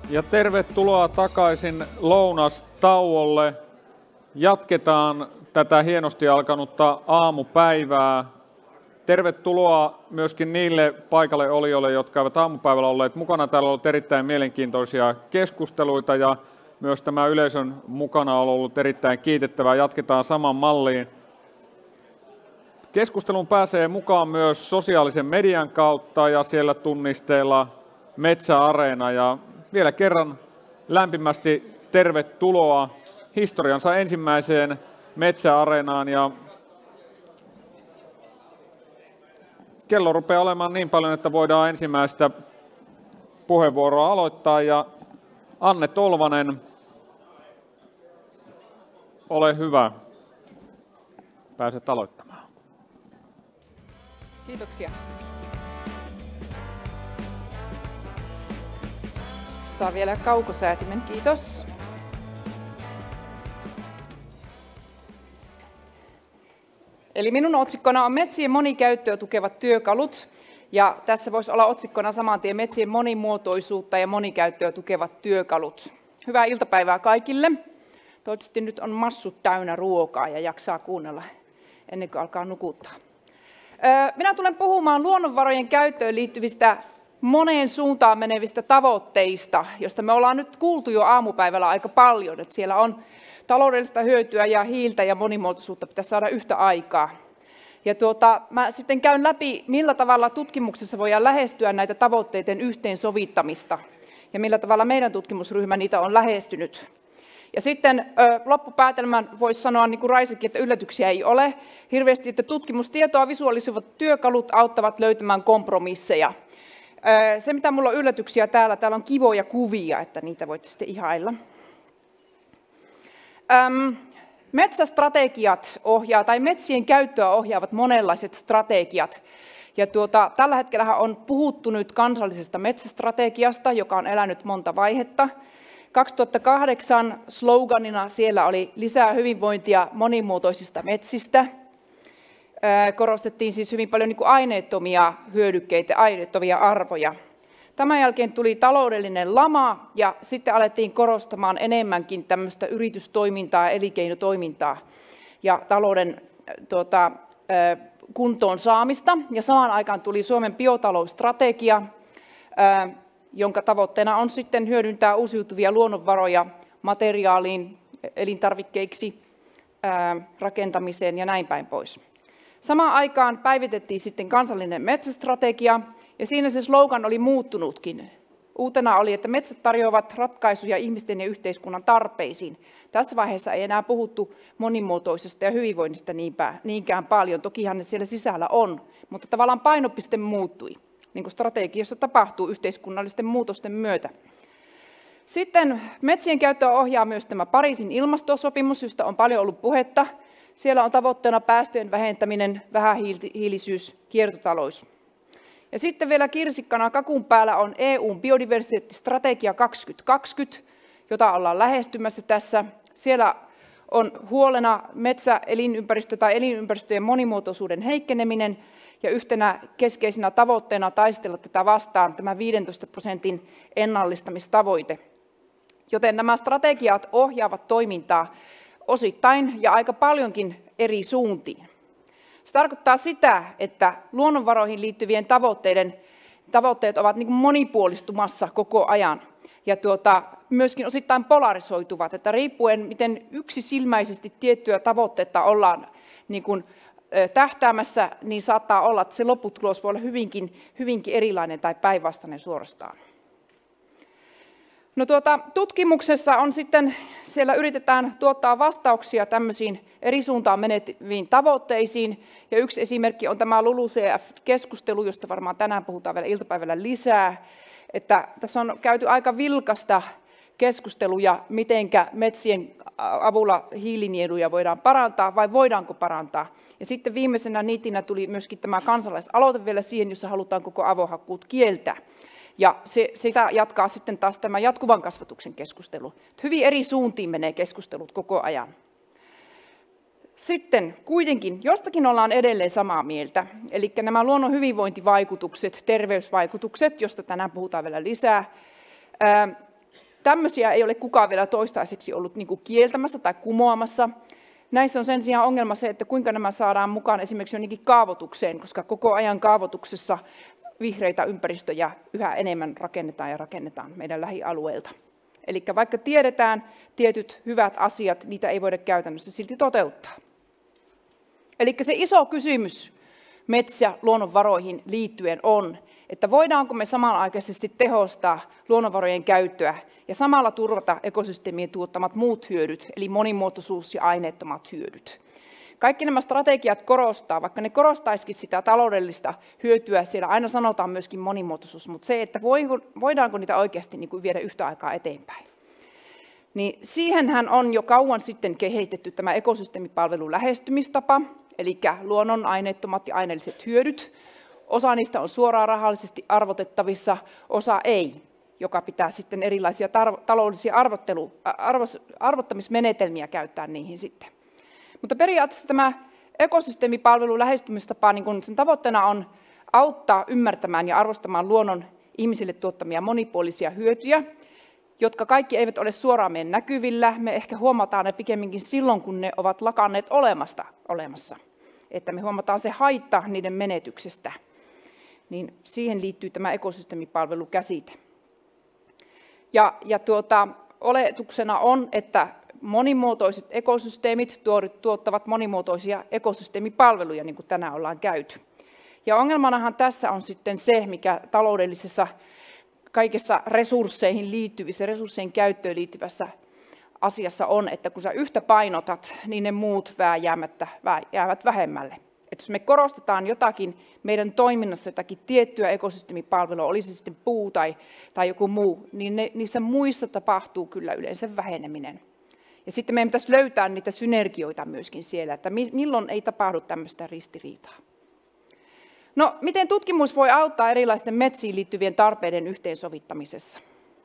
Ja tervetuloa takaisin lounastauolle. Jatketaan tätä hienosti alkanutta aamupäivää. Tervetuloa myöskin niille paikalle olijoille, jotka ovat aamupäivällä olleet mukana. Täällä on ollut erittäin mielenkiintoisia keskusteluita ja myös tämä yleisön mukana on ollut erittäin kiitettävää. Jatketaan saman malliin. Keskusteluun pääsee mukaan myös sosiaalisen median kautta ja siellä tunnisteella Metsäareena. Ja vielä kerran lämpimästi tervetuloa historiansa ensimmäiseen Metsäareenaan. Ja kello rupeaa olemaan niin paljon, että voidaan ensimmäistä puheenvuoroa aloittaa. Ja Anne Tolvanen, ole hyvä. Pääset aloittamaan. Kiitoksia. Saa vielä kaukosäätimen, kiitos. Eli minun otsikkona on metsien monikäyttöä tukevat työkalut. Ja tässä voisi olla otsikkona saman tien metsien monimuotoisuutta ja monikäyttöä tukevat työkalut. Hyvää iltapäivää kaikille. Toivottavasti nyt on massut täynnä ruokaa ja jaksaa kuunnella ennen kuin alkaa nukuttaa. Minä tulen puhumaan luonnonvarojen käyttöön liittyvistä moneen suuntaan menevistä tavoitteista, josta me ollaan nyt kuultu jo aamupäivällä aika paljon. Että siellä on taloudellista hyötyä ja hiiltä ja monimuotoisuutta pitäisi saada yhtä aikaa. Ja mä sitten käyn läpi, millä tavalla tutkimuksessa voidaan lähestyä näitä tavoitteiden yhteensovittamista ja millä tavalla meidän tutkimusryhmä niitä on lähestynyt. Ja sitten loppupäätelmän voisi sanoa, niin kuin Raisakin, että yllätyksiä ei ole hirveästi, että tutkimustietoa visualisoivat työkalut auttavat löytämään kompromisseja. Se, mitä minulla on yllätyksiä täällä on kivoja kuvia, että niitä voitte sitten ihailla. Metsästrategiat tai metsien käyttöä ohjaavat monenlaiset strategiat. Ja tällä hetkellä on puhuttu nyt kansallisesta metsästrategiasta, joka on elänyt monta vaihetta. 2008 sloganina siellä oli lisää hyvinvointia monimuotoisista metsistä. Korostettiin siis hyvin paljon aineettomia hyödykkeitä, aineettomia arvoja. Tämän jälkeen tuli taloudellinen lama ja sitten alettiin korostamaan enemmänkin tämmöistä yritystoimintaa, elinkeinotoimintaa ja talouden kuntoon saamista. Ja samaan aikaan tuli Suomen biotalousstrategia, jonka tavoitteena on sitten hyödyntää uusiutuvia luonnonvaroja materiaaliin, elintarvikkeiksi, rakentamiseen ja näin päin pois. Samaan aikaan päivitettiin sitten kansallinen metsästrategia, ja siinä se slogan oli muuttunutkin. Uutena oli, että metsät tarjoavat ratkaisuja ihmisten ja yhteiskunnan tarpeisiin. Tässä vaiheessa ei enää puhuttu monimuotoisesta ja hyvinvoinnista niinkään paljon. Tokihan ne siellä sisällä on, mutta tavallaan painopiste muuttui, niin kuin strategiassa tapahtuu yhteiskunnallisten muutosten myötä. Sitten metsien käyttöä ohjaa myös tämä Pariisin ilmastosopimus, josta on paljon ollut puhetta. Siellä on tavoitteena päästöjen vähentäminen, vähähiilisyys, kiertotalous. Ja sitten vielä kirsikkana kakun päällä on EU:n biodiversiteettistrategia 2020, jota ollaan lähestymässä tässä. Siellä on huolena metsäelinympäristö tai elinympäristöjen monimuotoisuuden heikkeneminen ja yhtenä keskeisenä tavoitteena taistella tätä vastaan tämä 15% ennallistamistavoite. Joten nämä strategiat ohjaavat toimintaa osittain ja aika paljonkin eri suuntiin. Se tarkoittaa sitä, että luonnonvaroihin liittyvien tavoitteet ovat niin kuin monipuolistumassa koko ajan ja myöskin osittain polarisoituvat, että riippuen miten yksisilmäisesti tiettyä tavoitteetta ollaan niin kuin tähtäämässä, niin saattaa olla, että se lopputulos voi olla hyvinkin erilainen tai päinvastainen suorastaan. No tutkimuksessa on sitten, siellä yritetään tuottaa vastauksia tämmöisiin eri suuntaan meneviin tavoitteisiin. Ja yksi esimerkki on tämä LULUCF-keskustelu, josta varmaan tänään puhutaan vielä iltapäivällä lisää. Että tässä on käyty aika vilkasta keskusteluja, mitenkä metsien avulla hiilinieluja voidaan parantaa vai voidaanko parantaa. Ja sitten viimeisenä niitinä tuli myöskin tämä kansalaisaloite vielä siihen, jossa halutaan koko avohakkuut kieltää. Ja sitä jatkaa sitten taas tämä jatkuvan kasvatuksen keskustelu. Hyvin eri suuntiin menee keskustelut koko ajan. Sitten kuitenkin jostakin ollaan edelleen samaa mieltä. Eli nämä luonnon hyvinvointivaikutukset, terveysvaikutukset, josta tänään puhutaan vielä lisää, tämmöisiä ei ole kukaan vielä toistaiseksi ollut niin kuin kieltämässä tai kumoamassa. Näissä on sen sijaan ongelma se, että kuinka nämä saadaan mukaan esimerkiksi jonnekin kaavoitukseen, koska koko ajan kaavoituksessa vihreitä ympäristöjä yhä enemmän rakennetaan meidän lähialueilta. Eli vaikka tiedetään tietyt hyvät asiat, niitä ei voida käytännössä silti toteuttaa. Eli se iso kysymys metsä- luonnonvaroihin liittyen on, että voidaanko me samanaikaisesti tehostaa luonnonvarojen käyttöä ja samalla turvata ekosysteemien tuottamat muut hyödyt, eli monimuotoisuus ja aineettomat hyödyt. Kaikki nämä strategiat korostaa, vaikka ne korostaisikin sitä taloudellista hyötyä, siellä aina sanotaan myöskin monimuotoisuus, mutta se, että voidaanko niitä oikeasti niin kuin viedä yhtä aikaa eteenpäin. Niin siihenhän on jo kauan sitten kehitetty tämä ekosysteemipalvelun lähestymistapa, eli luonnon aineettomat ja aineelliset hyödyt. Osa niistä on suoraan rahallisesti arvotettavissa, osa ei, joka pitää sitten erilaisia taloudellisia arvottamismenetelmiä käyttää niihin sitten. Mutta periaatteessa tämä ekosysteemipalvelun lähestymistapa, niin kun sen tavoitteena on auttaa ymmärtämään ja arvostamaan luonnon ihmisille tuottamia monipuolisia hyötyjä, jotka kaikki eivät ole suoraan meidän näkyvillä. Me ehkä huomataan ne pikemminkin silloin, kun ne ovat lakanneet olemassa. Että me huomataan se haitta niiden menetyksestä. Niin siihen liittyy tämä ekosysteemipalvelukäsite. Oletuksena on, että monimuotoiset ekosysteemit tuottavat monimuotoisia ekosysteemipalveluja, niin kuin tänään ollaan käyty. Ja ongelmanahan tässä on sitten se, mikä taloudellisessa kaikessa resursseihin liittyvissä, resurssien käyttöön liittyvässä asiassa on, että kun sä yhtä painotat, niin ne muut jäävät vähemmälle. Että jos me korostetaan jotakin meidän toiminnassa, jotakin tiettyä ekosysteemipalvelua, olisi sitten puu tai joku muu, niin niissä muissa tapahtuu kyllä yleensä väheneminen. Ja sitten meidän pitäisi löytää niitä synergioita myöskin siellä, että milloin ei tapahdu tämmöistä ristiriitaa. No, miten tutkimus voi auttaa erilaisten metsiin liittyvien tarpeiden yhteensovittamisessa?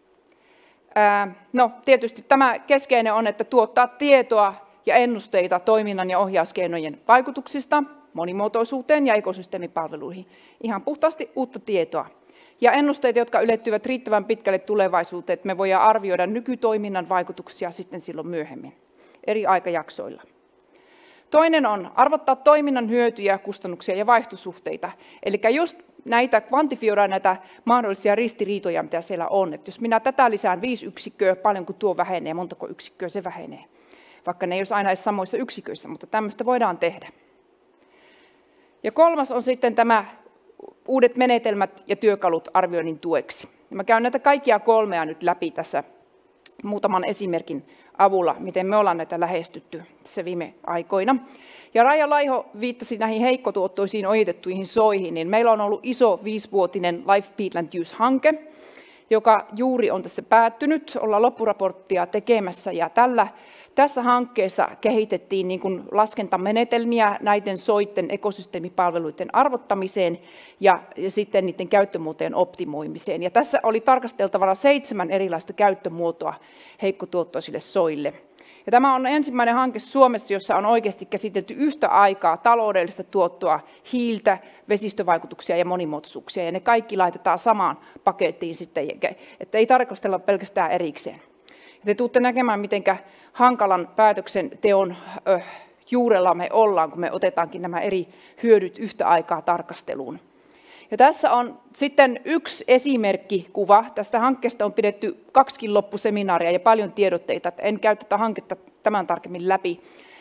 No, tietysti tämä keskeinen on, että tuottaa tietoa ja ennusteita toiminnan ja ohjauskeinojen vaikutuksista monimuotoisuuteen ja ekosysteemipalveluihin. Ihan puhtaasti uutta tietoa. Ja ennusteita, jotka ylettyvät riittävän pitkälle tulevaisuuteen, että me voidaan arvioida nykytoiminnan vaikutuksia sitten silloin myöhemmin, eri aikajaksoilla. Toinen on arvottaa toiminnan hyötyjä, kustannuksia ja vaihtosuhteita. Eli just näitä kvantifioidaan näitä mahdollisia ristiriitoja, mitä siellä on. Että jos minä tätä lisään 5 yksikköä, paljonko tuo vähenee, montako yksikköä se vähenee. Vaikka ne ei olisi aina edes samoissa yksiköissä, mutta tämmöistä voidaan tehdä. Ja kolmas on sitten tämä uudet menetelmät ja työkalut arvioinnin tueksi. Ja mä käyn näitä kaikkia kolmea nyt läpi tässä muutaman esimerkin avulla, miten me ollaan näitä lähestytty tässä viime aikoina. Ja Raija Laiho viittasi näihin heikkotuottoisiin ojitettuihin soihin, niin meillä on ollut iso 5-vuotinen Life Peatland Use-hanke, joka juuri on tässä päättynyt, ollaan loppuraporttia tekemässä ja tässä hankkeessa kehitettiin niin kuin laskentamenetelmiä näiden soitten ekosysteemipalveluiden arvottamiseen ja sitten niiden käyttömuotojen optimoimiseen. Ja tässä oli tarkasteltavana 7 erilaista käyttömuotoa heikkotuottoisille soille. Ja tämä on ensimmäinen hanke Suomessa, jossa on oikeasti käsitelty yhtä aikaa taloudellista tuottoa, hiiltä, vesistövaikutuksia ja monimuotoisuuksia. Ja ne kaikki laitetaan samaan pakettiin sitten, että ei tarkastella pelkästään erikseen. Ja te tulette näkemään, miten hankalan päätöksenteon juurella me ollaan, kun me otetaankin nämä eri hyödyt yhtä aikaa tarkasteluun. Ja tässä on sitten yksi esimerkkikuva. Tästä hankkeesta on pidetty 2 loppuseminaaria ja paljon tiedotteita. En käy tätä hanketta tämän tarkemmin läpi.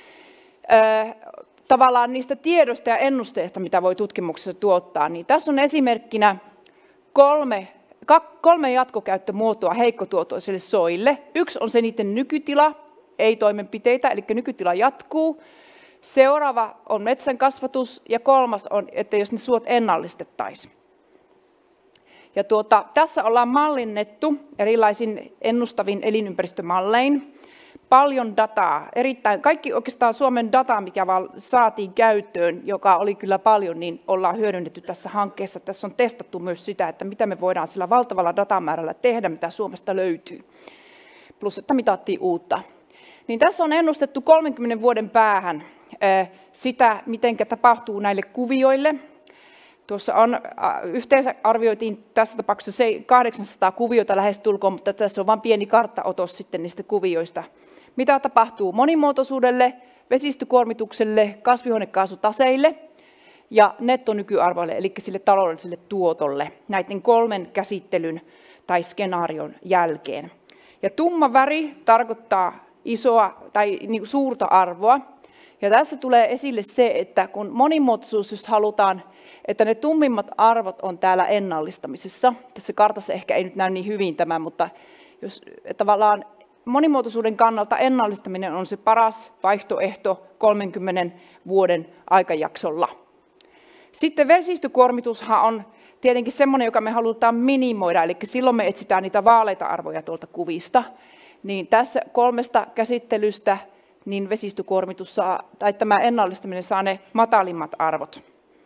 Tavallaan niistä tiedoista ja ennusteista, mitä voi tutkimuksessa tuottaa, niin tässä on esimerkkinä 3 jatkokäyttömuotoa heikkotuottoisille soille. Yksi on se niiden nykytila, ei toimenpiteitä, eli nykytila jatkuu. Seuraava on metsän kasvatus ja 3. on, että jos ne suot ennallistettaisiin. Ja tässä ollaan mallinnettu erilaisin ennustavin elinympäristömallein. Paljon dataa, kaikki oikeastaan Suomen dataa, mikä vaan saatiin käyttöön, joka oli kyllä paljon, niin ollaan hyödynnetty tässä hankkeessa. Tässä on testattu myös sitä, että mitä me voidaan sillä valtavalla datamäärällä tehdä, mitä Suomesta löytyy. Plus, että mitattiin uutta. Niin tässä on ennustettu 30 vuoden päähän sitä, miten tapahtuu näille kuvioille. tuossa on, yhteensä arvioitiin tässä tapauksessa 800 kuviota lähestulkoon, mutta tässä on vain pieni karttaotos sitten niistä kuvioista. Mitä tapahtuu monimuotoisuudelle, vesistökuormitukselle, kasvihuonekaasutaseille ja nettonykyarvoille, eli sille taloudelliselle tuotolle, näiden 3 käsittelyn tai skenaarion jälkeen. Ja tumma väri tarkoittaa isoa tai niin suurta arvoa. Ja tässä tulee esille se, että kun monimuotoisuus, jos halutaan, että ne tummimmat arvot on täällä ennallistamisessa, tässä kartassa ehkä ei nyt näy niin hyvin tämä, mutta jos tavallaan monimuotoisuuden kannalta ennallistaminen on se paras vaihtoehto 30 vuoden aikajaksolla. Sitten vesistökuormitushan on tietenkin semmoinen, joka me halutaan minimoida, eli silloin me etsitään niitä vaaleita arvoja tuolta kuvista. Niin tässä 3 käsittelystä niin vesistökuormitus saa, tai tämä ennallistaminen saa ne matalimmat arvot.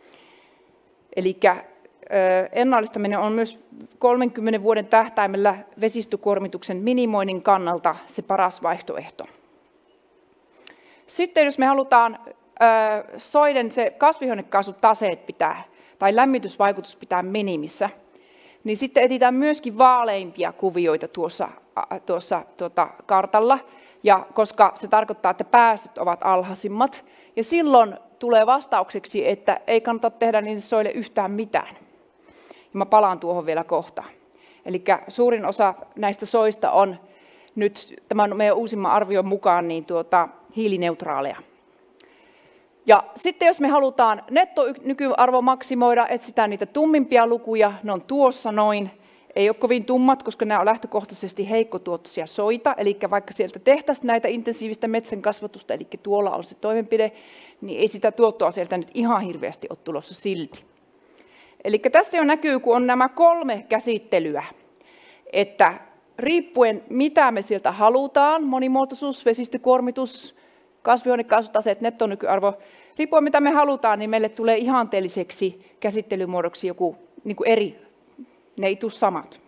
Eli ennallistaminen on myös 30 vuoden tähtäimellä vesistökuormituksen minimoinnin kannalta se paras vaihtoehto. Sitten jos me halutaan soiden se kasvihuonekaasutaseet pitää, tai lämmitysvaikutus pitää minimissä, niin sitten etsitään myöskin vaaleimpia kuvioita tuossa kartalla, ja koska se tarkoittaa, että päästöt ovat alhaisimmat, ja silloin tulee vastaukseksi, että ei kannata tehdä niille soille yhtään mitään. Ja mä palaan tuohon vielä kohtaan. Eli suurin osa näistä soista on nyt tämän meidän uusimman arvion mukaan niin hiilineutraaleja. Ja sitten jos me halutaan nettonykyarvo maksimoida, etsitään niitä tummimpia lukuja, ne on tuossa noin. Ei ole kovin tummat, koska nämä on lähtökohtaisesti heikkotuottoisia soita, eli vaikka sieltä tehtäisiin näitä intensiivistä metsän kasvatusta, eli tuolla on se toimenpide, niin ei sitä tuottoa sieltä nyt ihan hirveästi ole tulossa silti. Eli tässä jo näkyy, kun on nämä 3 käsittelyä, että riippuen mitä me sieltä halutaan, monimuotoisuus, vesistökuormitus, kasvihuonekaasutaseet, nettonykyarvo, riippuen mitä me halutaan, niin meille tulee ihanteelliseksi käsittelymuodoksi joku niin kuin eri. Ne ei tule samat.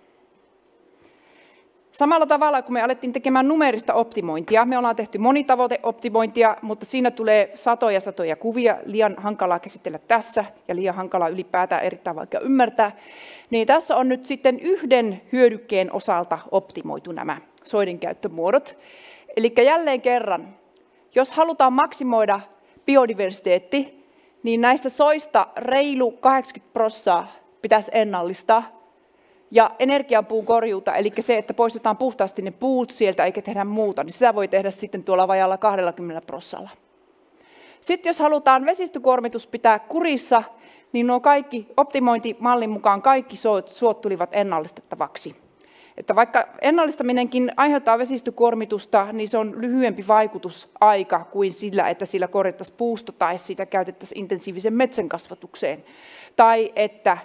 Samalla tavalla, kun me alettiin tekemään numeerista optimointia, me ollaan tehty monitavoiteoptimointia, mutta siinä tulee satoja kuvia, liian hankalaa käsitellä tässä ja liian hankalaa ylipäätään, erittäin vaikea ymmärtää. Niin tässä on nyt sitten yhden hyödykkeen osalta optimoitu nämä soiden käyttömuodot. Eli jälleen kerran, jos halutaan maksimoida biodiversiteetti, niin näistä soista reilu 80% pitäisi ennallistaa. Ja energiapuun korjuuta, eli se, että poistetaan puhtaasti ne puut sieltä eikä tehdä muuta, niin sitä voi tehdä sitten tuolla vajalla 20%. Sitten jos halutaan vesistökuormitus pitää kurissa, niin nuo kaikki optimointimallin mukaan kaikki suot tulivat ennallistettavaksi. Että vaikka ennallistaminenkin aiheuttaa vesistökuormitusta, niin se on lyhyempi vaikutusaika kuin sillä, että sillä korjattaisiin puusto tai sitä käytettäisiin intensiivisen metsän kasvatukseen. Tai että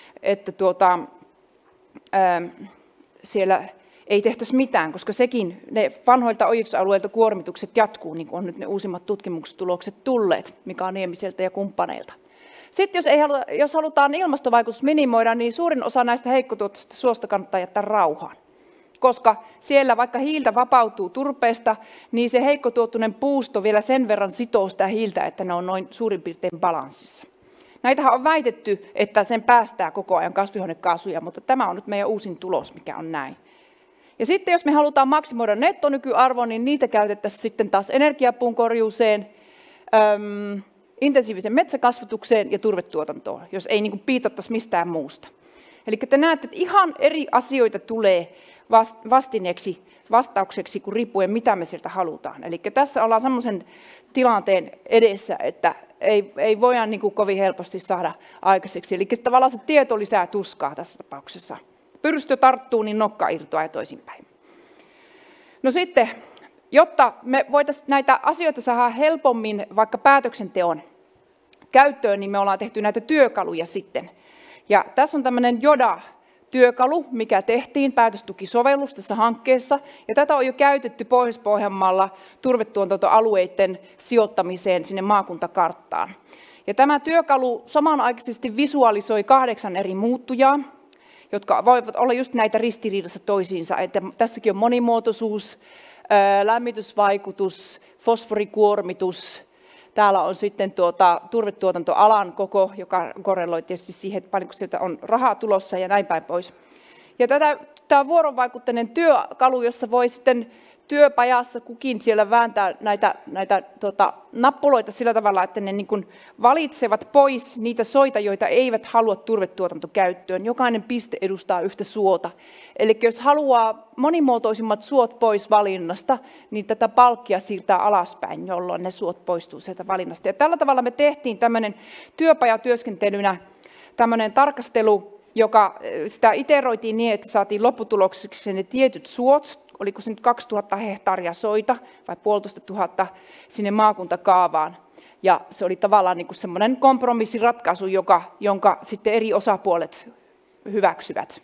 siellä ei tehtäisi mitään, koska sekin, ne vanhoilta ojitusalueilta kuormitukset jatkuu, niin kuin on nyt ne uusimmat tutkimustulokset tulleet Mika Niemiseltä ja kumppaneilta. Sitten jos halutaan ilmastovaikutus minimoida, niin suurin osa näistä heikkotuottoisista suosta kannattaa jättää rauhaan. Koska siellä vaikka hiiltä vapautuu turpeesta, niin se heikkotuottoinen puusto vielä sen verran sitoo sitä hiiltä, että ne on noin suurin piirtein balanssissa. Näitähän on väitetty, että sen päästää koko ajan kasvihuonekaasuja, mutta tämä on nyt meidän uusin tulos, mikä on näin. Ja sitten jos me halutaan maksimoida nettonykyarvo, niin niitä käytettäisiin sitten taas energiapuun korjuuseen, intensiivisen metsäkasvatukseen ja turvetuotantoon, jos ei niin piitattaisi mistään muusta. Eli te näette, että ihan eri asioita tulee vastineeksi, vastaukseksi, kun riippuen mitä me sieltä halutaan. Eli tässä ollaan semmoisen tilanteen edessä, että ei voida niin kuin kovin helposti saada aikaiseksi. Eli tavallaan se tieto lisää tuskaa tässä tapauksessa. Pyrstö tarttuu, niin nokka irtoaa ja toisinpäin. No sitten, jotta me voitaisiin näitä asioita saada helpommin vaikka päätöksenteon käyttöön, niin me ollaan tehty näitä työkaluja sitten. Ja tässä on tämmöinen JODA-työkalu, mikä tehtiin päätöstukisovellus tässä hankkeessa. Ja tätä on jo käytetty Pohjois-Pohjanmaalla turvetuotantoalueiden sijoittamiseen sinne maakuntakarttaan. Ja tämä työkalu samanaikaisesti visualisoi 8 eri muuttujaa, jotka voivat olla just näitä ristiriidassa toisiinsa. Että tässäkin on monimuotoisuus, lämmitysvaikutus, fosforikuormitus, Täällä on sitten turvetuotantoalan koko, joka korreloi tietysti siihen, että paljonko sieltä on rahaa tulossa ja näin päin pois. Ja tämä on vuorovaikutteinen työkalu, jossa voi sitten työpajassa kukin siellä vääntää näitä nappuloita sillä tavalla, että ne niin kuin valitsevat pois niitä soita, joita eivät halua turvetuotantokäyttöön. Jokainen piste edustaa yhtä suota. Eli jos haluaa monimuotoisimmat suot pois valinnasta, niin tätä palkkia siirtää alaspäin, jolloin ne suot poistuu sieltä valinnasta. Ja tällä tavalla me tehtiin tämmöinen työpajatyöskentelynä tämmöinen tarkastelu, joka sitä iteroitiin niin, että saatiin lopputulokseksi ne tietyt suot, oliko se nyt 2000 hehtaaria soita vai 1500 sinne maakuntakaavaan. Ja se oli tavallaan niin kuin semmoinen kompromissiratkaisu, jonka sitten eri osapuolet hyväksyvät.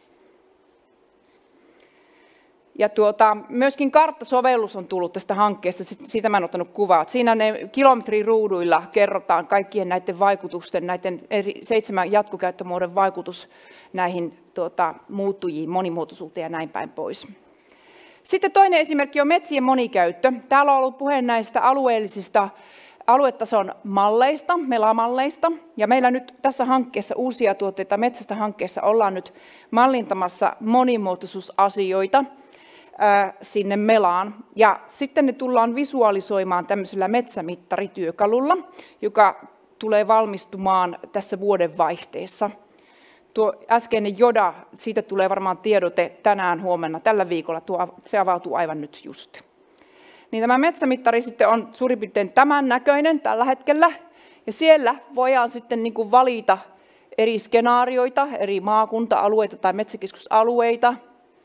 Ja myöskin karttasovellus on tullut tästä hankkeesta, siitä mä en ottanut kuvaa. Siinä ne kilometriruuduilla kerrotaan kaikkien näiden vaikutusten, näiden 7 jatkokäyttömuodon vaikutus näihin muuttujiin, monimuotoisuuteen ja näin päin pois. Sitten toinen esimerkki on metsien monikäyttö. Täällä on ollut puhe näistä alueellisista aluetason malleista, melamalleista. Ja meillä nyt tässä hankkeessa uusia tuotteita metsästä hankkeessa ollaan nyt mallintamassa monimuotoisuusasioita sinne melaan. Ja sitten ne tullaan visualisoimaan tämmöisellä metsämittarityökalulla, joka tulee valmistumaan tässä vuodenvaihteessa. Tuo äskeinen Joda, siitä tulee varmaan tiedote tänään, huomenna, tällä viikolla, se avautuu aivan nyt just. Niin tämä metsämittari sitten on suurin piirtein tämän näköinen tällä hetkellä, ja siellä voidaan sitten niin kuin valita eri skenaarioita, eri maakunta-alueita tai metsäkeskusalueita,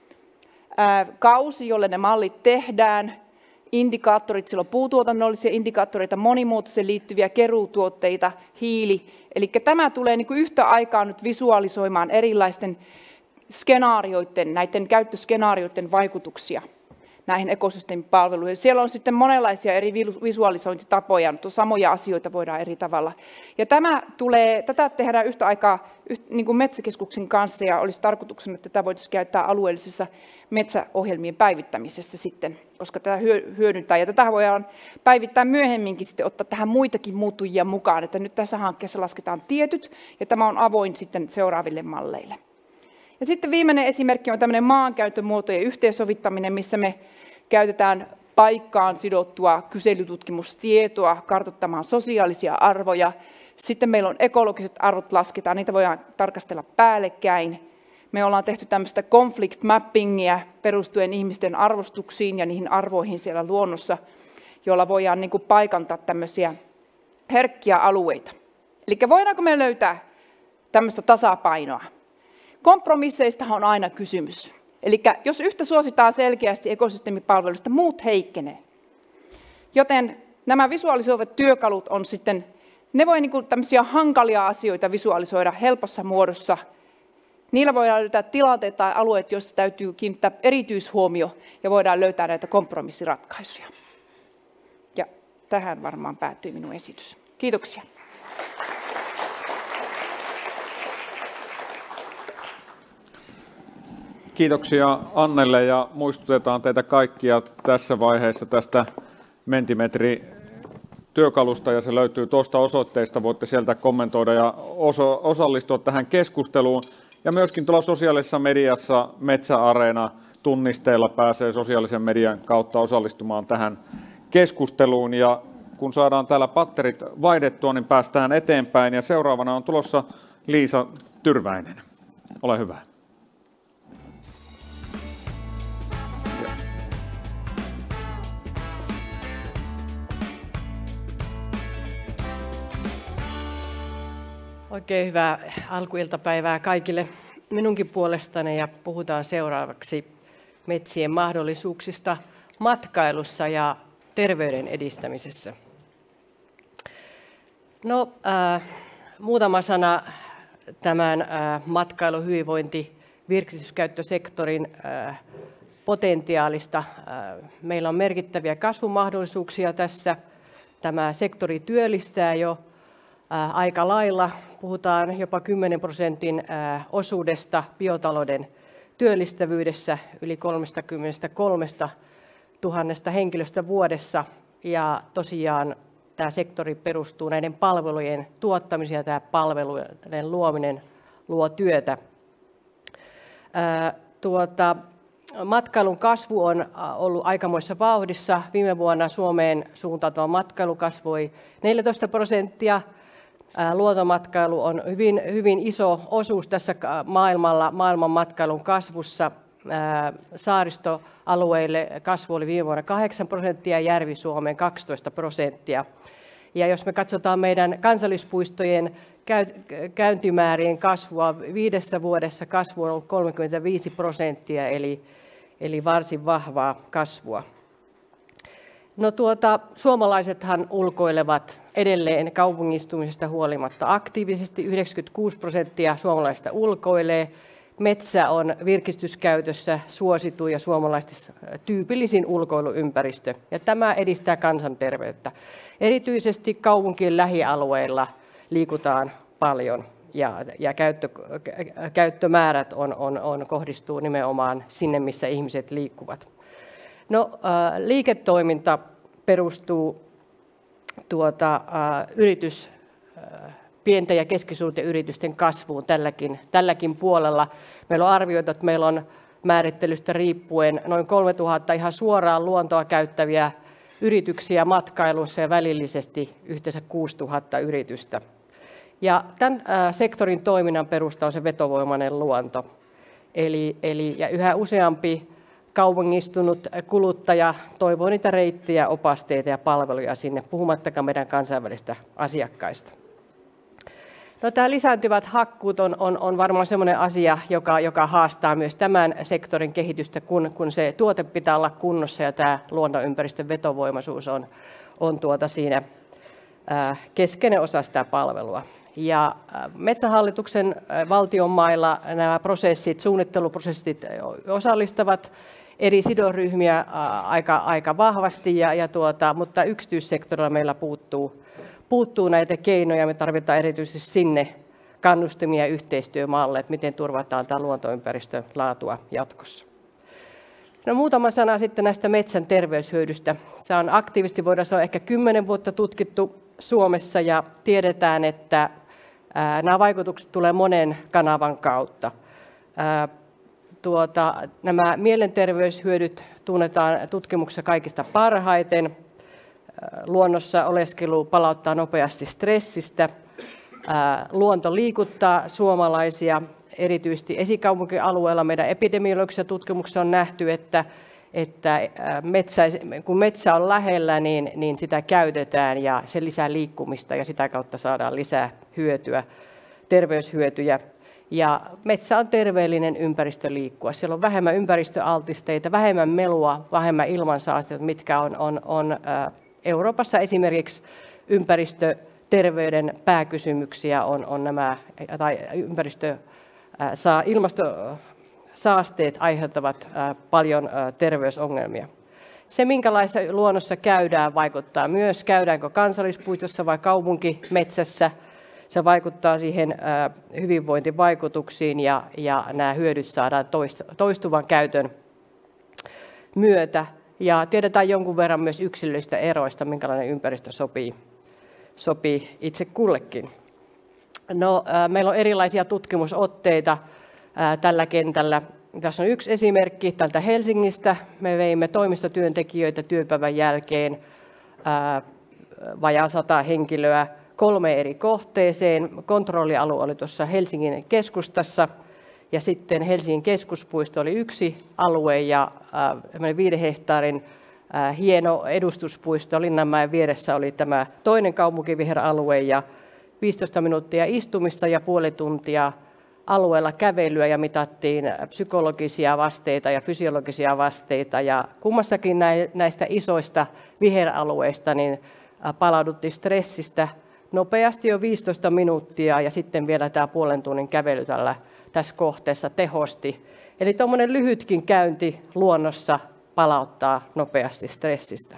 kausi, jolle ne mallit tehdään, indikaattorit, siellä on puutuotannollisia indikaattoreita, monimuotoiseen liittyviä keruutuotteita, hiili. Eli tämä tulee niin kuin yhtä aikaa nyt visualisoimaan erilaisten skenaarioiden, näiden käyttöskenaarioiden vaikutuksia näihin ekosysteemipalveluihin. Siellä on sitten monenlaisia eri visualisointitapoja, mutta samoja asioita voidaan eri tavalla. Ja tätä tehdään yhtä aikaa niin kuin Metsäkeskuksen kanssa, ja olisi tarkoituksena, että tätä voitaisiin käyttää alueellisessa metsäohjelmien päivittämisessä sitten, koska tätä hyödyntää. Ja tätä voidaan päivittää myöhemminkin, sitten ottaa tähän muitakin muuttujia mukaan, että nyt tässä hankkeessa lasketaan tietyt, ja tämä on avoin sitten seuraaville malleille. Ja sitten viimeinen esimerkki on tämmöinen maankäytön muotojen yhteensovittaminen, missä me käytetään paikkaan sidottua kyselytutkimustietoa kartoittamaan sosiaalisia arvoja. Sitten meillä on ekologiset arvot lasketaan, niitä voidaan tarkastella päällekkäin. Me ollaan tehty tämmöistä conflict mappingia perustuen ihmisten arvostuksiin ja niihin arvoihin siellä luonnossa, joilla voidaan niin kuin paikantaa tämmöisiä herkkiä alueita. Eli voidaanko me löytää tämmöistä tasapainoa? Kompromisseistahan on aina kysymys. Eli jos yhtä suositaan selkeästi ekosysteemipalveluista, muut heikkenee. Joten nämä visualisoivat työkalut on sitten, ne voi niin kuin tämmöisiä hankalia asioita visualisoida helpossa muodossa. Niillä voidaan löytää tilanteet tai alueet, joissa täytyy kiinnittää erityishuomio ja voidaan löytää näitä kompromissiratkaisuja. Ja tähän varmaan päättyy minun esitys. Kiitoksia. Kiitoksia Annelle, ja muistutetaan teitä kaikkia tässä vaiheessa tästä Mentimetri-työkalusta, ja se löytyy tuosta osoitteesta. Voitte sieltä kommentoida ja osallistua tähän keskusteluun. Ja myöskin tuolla sosiaalisessa mediassa Metsäareena tunnisteilla pääsee sosiaalisen median kautta osallistumaan tähän keskusteluun. Ja kun saadaan täällä patterit vaihdettua, niin päästään eteenpäin. Ja seuraavana on tulossa Liisa Tyrväinen. Ole hyvä. Oikein hyvää alkuiltapäivää kaikille minunkin puolestani, ja puhutaan seuraavaksi metsien mahdollisuuksista matkailussa ja terveyden edistämisessä. No, muutama sana tämän matkailu-, hyvinvointi-, virkistyskäyttösektorin potentiaalista. Meillä on merkittäviä kasvumahdollisuuksia tässä. Tämä sektori työllistää jo aika lailla. Puhutaan jopa 10% osuudesta biotalouden työllistävyydessä, yli 33 000 henkilöstä vuodessa. Ja tosiaan tämä sektori perustuu näiden palvelujen tuottamiseen ja tämä palvelujen luominen luo työtä. Matkailun kasvu on ollut aikamoissa vauhdissa. Viime vuonna Suomeen suuntautuva matkailu kasvoi 14%. Luontomatkailu on hyvin iso osuus tässä maailman matkailun kasvussa. Saaristoalueille kasvu oli viime vuonna 8%, Järvi-Suomeen 12%. Ja jos me katsotaan meidän kansallispuistojen käyntimäärien kasvua, 5 vuodessa kasvu on ollut 35%, eli varsin vahvaa kasvua. No suomalaisethan ulkoilevat edelleen kaupungistumisesta huolimatta aktiivisesti. 96% suomalaisista ulkoilee. Metsä on virkistyskäytössä suosituin ja suomalaisten tyypillisin ulkoiluympäristö, ja tämä edistää kansanterveyttä. Erityisesti kaupunkien lähialueilla liikutaan paljon ja käyttömäärät kohdistuu nimenomaan sinne, missä ihmiset liikkuvat. No, liiketoiminta perustuu pienten ja keskisuurten yritysten kasvuun tälläkin puolella. Meillä on arvioitu, että meillä on määrittelystä riippuen noin 3000 ihan suoraan luontoa käyttäviä yrityksiä matkailussa ja välillisesti yhteensä 6000 yritystä. Ja tämän sektorin toiminnan perusta on se vetovoimainen luonto. Ja yhä useampi kaupungistunut kuluttaja toivoo niitä reittejä, opasteita ja palveluja sinne, puhumattakaan meidän kansainvälistä asiakkaista. No, tämä lisääntyvät hakkuut on varmaan sellainen asia, joka haastaa myös tämän sektorin kehitystä, kun se tuote pitää olla kunnossa ja tämä luonnonympäristön vetovoimaisuus on siinä keskeinen osa sitä palvelua. Ja Metsähallituksen valtion mailla nämä suunnitteluprosessit osallistavat eri sidosryhmiä aika vahvasti, mutta yksityissektorilla meillä puuttuu näitä keinoja. Me tarvitaan erityisesti sinne kannustimia ja yhteistyömalleja, että miten turvataan tämä luontoympäristön laatua jatkossa. No, muutama sana sitten näistä metsän terveyshyödystä. Se on aktiivisesti, voidaan sanoa, ehkä 10 vuotta tutkittu Suomessa ja tiedetään, että nämä vaikutukset tulee monen kanavan kautta. Nämä mielenterveyshyödyt tunnetaan tutkimuksessa kaikista parhaiten. Luonnossa oleskelu palauttaa nopeasti stressistä. Luonto liikuttaa suomalaisia. Erityisesti esikaupunkialueella meidän epidemiologisessa tutkimuksessa on nähty, että kun metsä on lähellä, niin sitä käytetään ja se lisää liikkumista ja sitä kautta saadaan lisää hyötyä, terveyshyötyjä. Ja metsä on terveellinen ympäristö liikkua. Siellä on vähemmän ympäristöaltisteita, vähemmän melua, vähemmän ilmansaasteita, mitkä on Euroopassa esimerkiksi ympäristöterveyden pääkysymyksiä on nämä, tai ilmastosaasteet aiheuttavat paljon terveysongelmia. Se, minkälaisessa luonnossa käydään, vaikuttaa myös. Käydäänkö kansallispuistossa vai kaupunkimetsässä? Se vaikuttaa siihen hyvinvointivaikutuksiin ja nämä hyödyt saadaan toistuvan käytön myötä. Ja tiedetään jonkun verran myös yksilöllisistä eroista, minkälainen ympäristö sopii itse kullekin. No, meillä on erilaisia tutkimusotteita tällä kentällä. Tässä on yksi esimerkki täältä Helsingistä. Me veimme toimistotyöntekijöitä työpäivän jälkeen vajaa 100 henkilöä 3 eri kohteeseen. Kontrollialue oli tuossa Helsingin keskustassa ja sitten Helsingin keskuspuisto oli yksi alue ja 5 hehtaarin hieno edustuspuisto Linnanmäen vieressä oli tämä toinen kaupunkiviheraalue ja 15 minuuttia istumista ja puoli tuntia alueella kävelyä ja mitattiin psykologisia vasteita ja fysiologisia vasteita. Ja kummassakin näistä isoista viheralueista niin palauduttiin stressistä nopeasti jo 15 minuuttia ja sitten vielä tämä puolen tunnin kävely tässä kohteessa tehosti. Eli tuommoinen lyhytkin käynti luonnossa palauttaa nopeasti stressistä.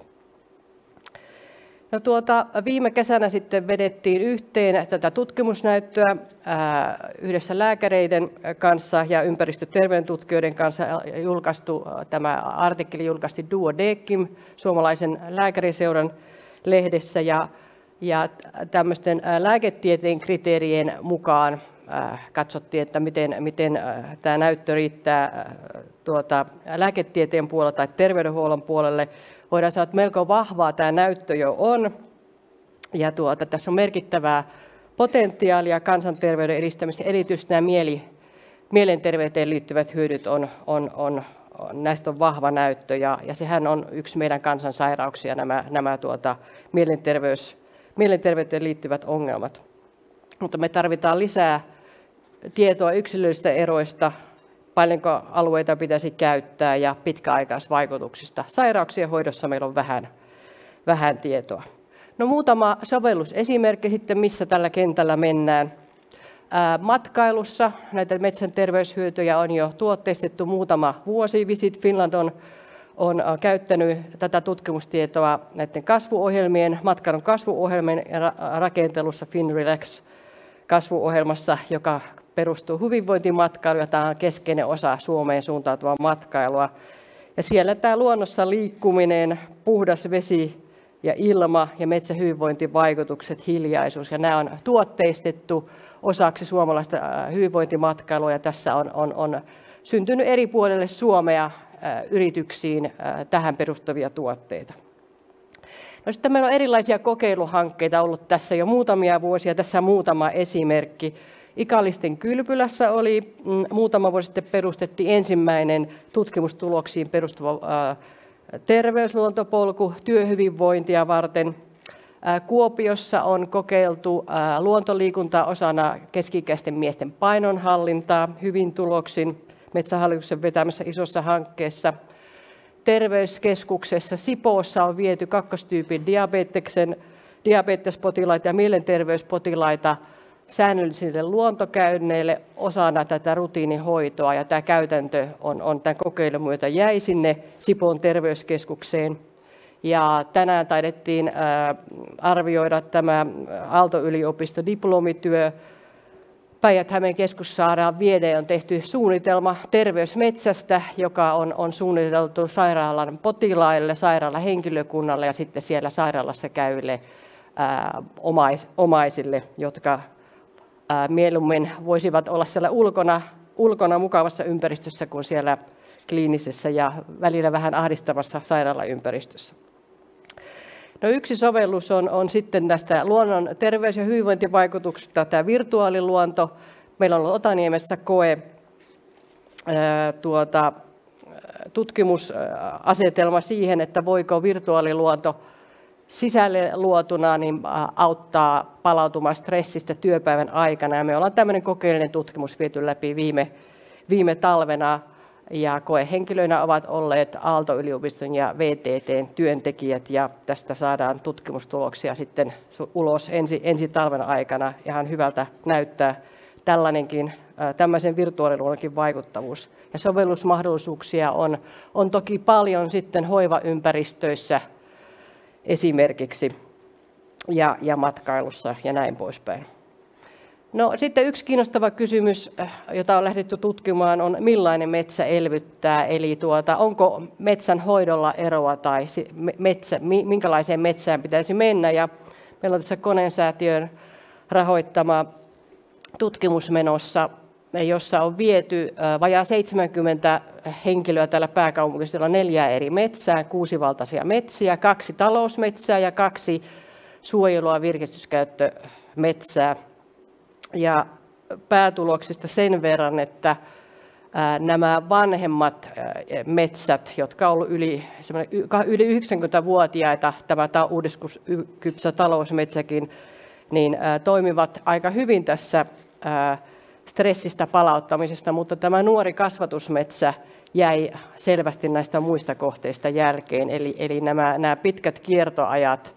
No viime kesänä sitten vedettiin yhteen tätä tutkimusnäyttöä yhdessä lääkäreiden kanssa ja ympäristöterveydentutkijoiden kanssa tämä artikkeli julkaistiin Duodecim, suomalaisen lääkäriseuran lehdessä. Ja Ja tämmöisten lääketieteen kriteerien mukaan katsottiin, että miten tämä näyttö riittää lääketieteen puolelle tai terveydenhuollon puolelle. Voidaan sanoa, että melko vahvaa tämä näyttö jo on. Ja tässä on merkittävää potentiaalia kansanterveyden edistämisessä. Erityisesti nämä mielenterveyteen liittyvät hyödyt näistä on vahva näyttö. Ja sehän on yksi meidän kansansairauksia, nämä mielenterveyteen liittyvät ongelmat. Mutta me tarvitaan lisää tietoa yksilöllisistä eroista, paljonko alueita pitäisi käyttää ja pitkäaikaisvaikutuksista. Sairauksien hoidossa meillä on vähän tietoa. No muutama sovellusesimerkki sitten, missä tällä kentällä mennään. Matkailussa näitä metsän terveyshyötyjä on jo tuotteistettu muutama vuosi. Visit Finland on käyttänyt tätä tutkimustietoa näiden kasvuohjelmien, matkailun kasvuohjelmien rakentelussa FinRelax kasvuohjelmassa, joka perustuu hyvinvointimatkailuun, ja tämä on keskeinen osa Suomeen suuntautuvaa matkailua. Ja siellä tämä luonnossa liikkuminen, puhdas vesi ja ilma ja metsähyvinvointivaikutukset, hiljaisuus, ja nämä on tuotteistettu osaksi suomalaista hyvinvointimatkailua, ja tässä on syntynyt eri puolille Suomea yrityksiin tähän perustuvia tuotteita. No sitten meillä on erilaisia kokeiluhankkeita ollut tässä jo muutamia vuosia. Tässä muutama esimerkki. Ikallisten kylpylässä oli muutama vuosi sitten perustettiin ensimmäinen tutkimustuloksiin perustuva terveysluontopolku työhyvinvointia varten. Kuopiossa on kokeiltu luontoliikuntaa osana keski-ikäisten miesten painonhallintaa hyvin tuloksin Metsähallituksen vetämässä isossa hankkeessa. Terveyskeskuksessa Sipoossa on viety kakkostyypin diabetespotilaita ja mielenterveyspotilaita säännöllisille luontokäynneille osana tätä rutiinihoitoa. Ja tämä käytäntö on tämän kokeilun myötä jäi sinne Sipoon terveyskeskukseen. Ja tänään taidettiin arvioida tämä Aalto-yliopiston diplomityö. Päijät-Hämeen keskussairaalan viede on tehty suunnitelma terveysmetsästä, joka on suunniteltu sairaalan potilaille, sairaalahenkilökunnalle ja sitten siellä sairaalassa käyville omaisille, jotka mieluummin voisivat olla siellä ulkona mukavassa ympäristössä kuin siellä kliinisessä ja välillä vähän ahdistavassa sairaalaympäristössä. No yksi sovellus on sitten tästä luonnon terveys- ja hyvinvointivaikutuksista tämä virtuaaliluonto. Meillä on ollut Otaniemessä koe tutkimusasetelma siihen, että voiko virtuaaliluonto sisälle luotuna niin auttaa palautumaan stressistä työpäivän aikana. Ja me ollaan tämmöinen kokeellinen tutkimus viety läpi viime talvena. Ja koehenkilöinä ovat olleet Aalto-yliopiston ja VTT:n työntekijät, ja tästä saadaan tutkimustuloksia sitten ulos ensi talven aikana. Ihan hyvältä näyttää tämmöisen virtuaaliluonnonkin vaikuttavuus. Ja sovellusmahdollisuuksia on toki paljon sitten hoivaympäristöissä esimerkiksi ja matkailussa ja näin poispäin. No, sitten yksi kiinnostava kysymys, jota on lähdetty tutkimaan, on millainen metsä elvyttää. Eli onko metsän hoidolla eroa tai minkälaiseen metsään pitäisi mennä. Ja meillä on tässä Koneen-säätiön rahoittama tutkimus menossa, jossa on viety vajaa 70 henkilöä täällä pääkaupunkiseudulla 4 eri metsää, 6 valtaisia metsiä, 2 talousmetsää ja 2 suojelua virkistyskäyttömetsää. Ja päätuloksista sen verran, että nämä vanhemmat metsät, jotka ovat olleet yli 90-vuotiaita, tämä uudistuskypsä talousmetsäkin, niin toimivat aika hyvin tässä stressistä palauttamisesta, mutta tämä nuori kasvatusmetsä jäi selvästi näistä muista kohteista jälkeen. Eli nämä pitkät kiertoajat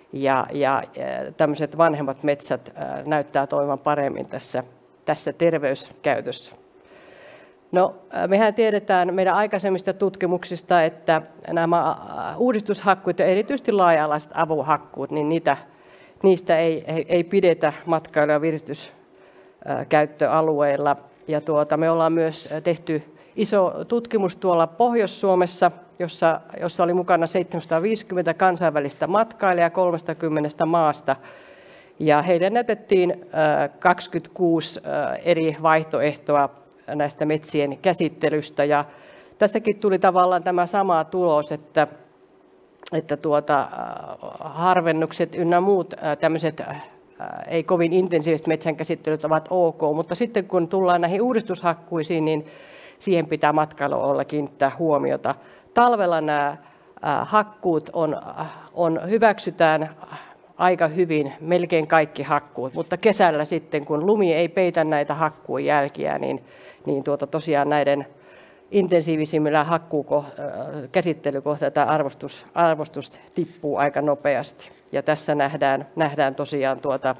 ja tämmöiset vanhemmat metsät näyttää toimivan paremmin tässä terveyskäytössä. No, mehän tiedetään meidän aikaisemmista tutkimuksista, että nämä uudistushakkuut ja erityisesti laaja-alaiset avohakkuut, niin niistä ei pidetä matkailu- ja virkistyskäyttöalueilla. Ja me ollaan myös tehty iso tutkimus tuolla Pohjois-Suomessa jossa oli mukana 750 kansainvälistä matkailijaa 30 maasta. Ja heille näytettiin 26 eri vaihtoehtoa näistä metsien käsittelystä. Ja tästäkin tuli tavallaan tämä sama tulos, että harvennukset ynnä muut tämmöiset ei kovin intensiiviset metsänkäsittelyt ovat ok, mutta sitten kun tullaan näihin uudistushakkuisiin, niin siihen pitää matkailualalla kiinnittää huomiota. Talvella nämä hakkuut hyväksytään aika hyvin, melkein kaikki hakkuut, mutta kesällä sitten, kun lumi ei peitä näitä hakkuun jälkiä, niin tosiaan näiden intensiivisimmillä käsittelykohteilla tämä arvostus tippuu aika nopeasti. Ja tässä nähdään tosiaan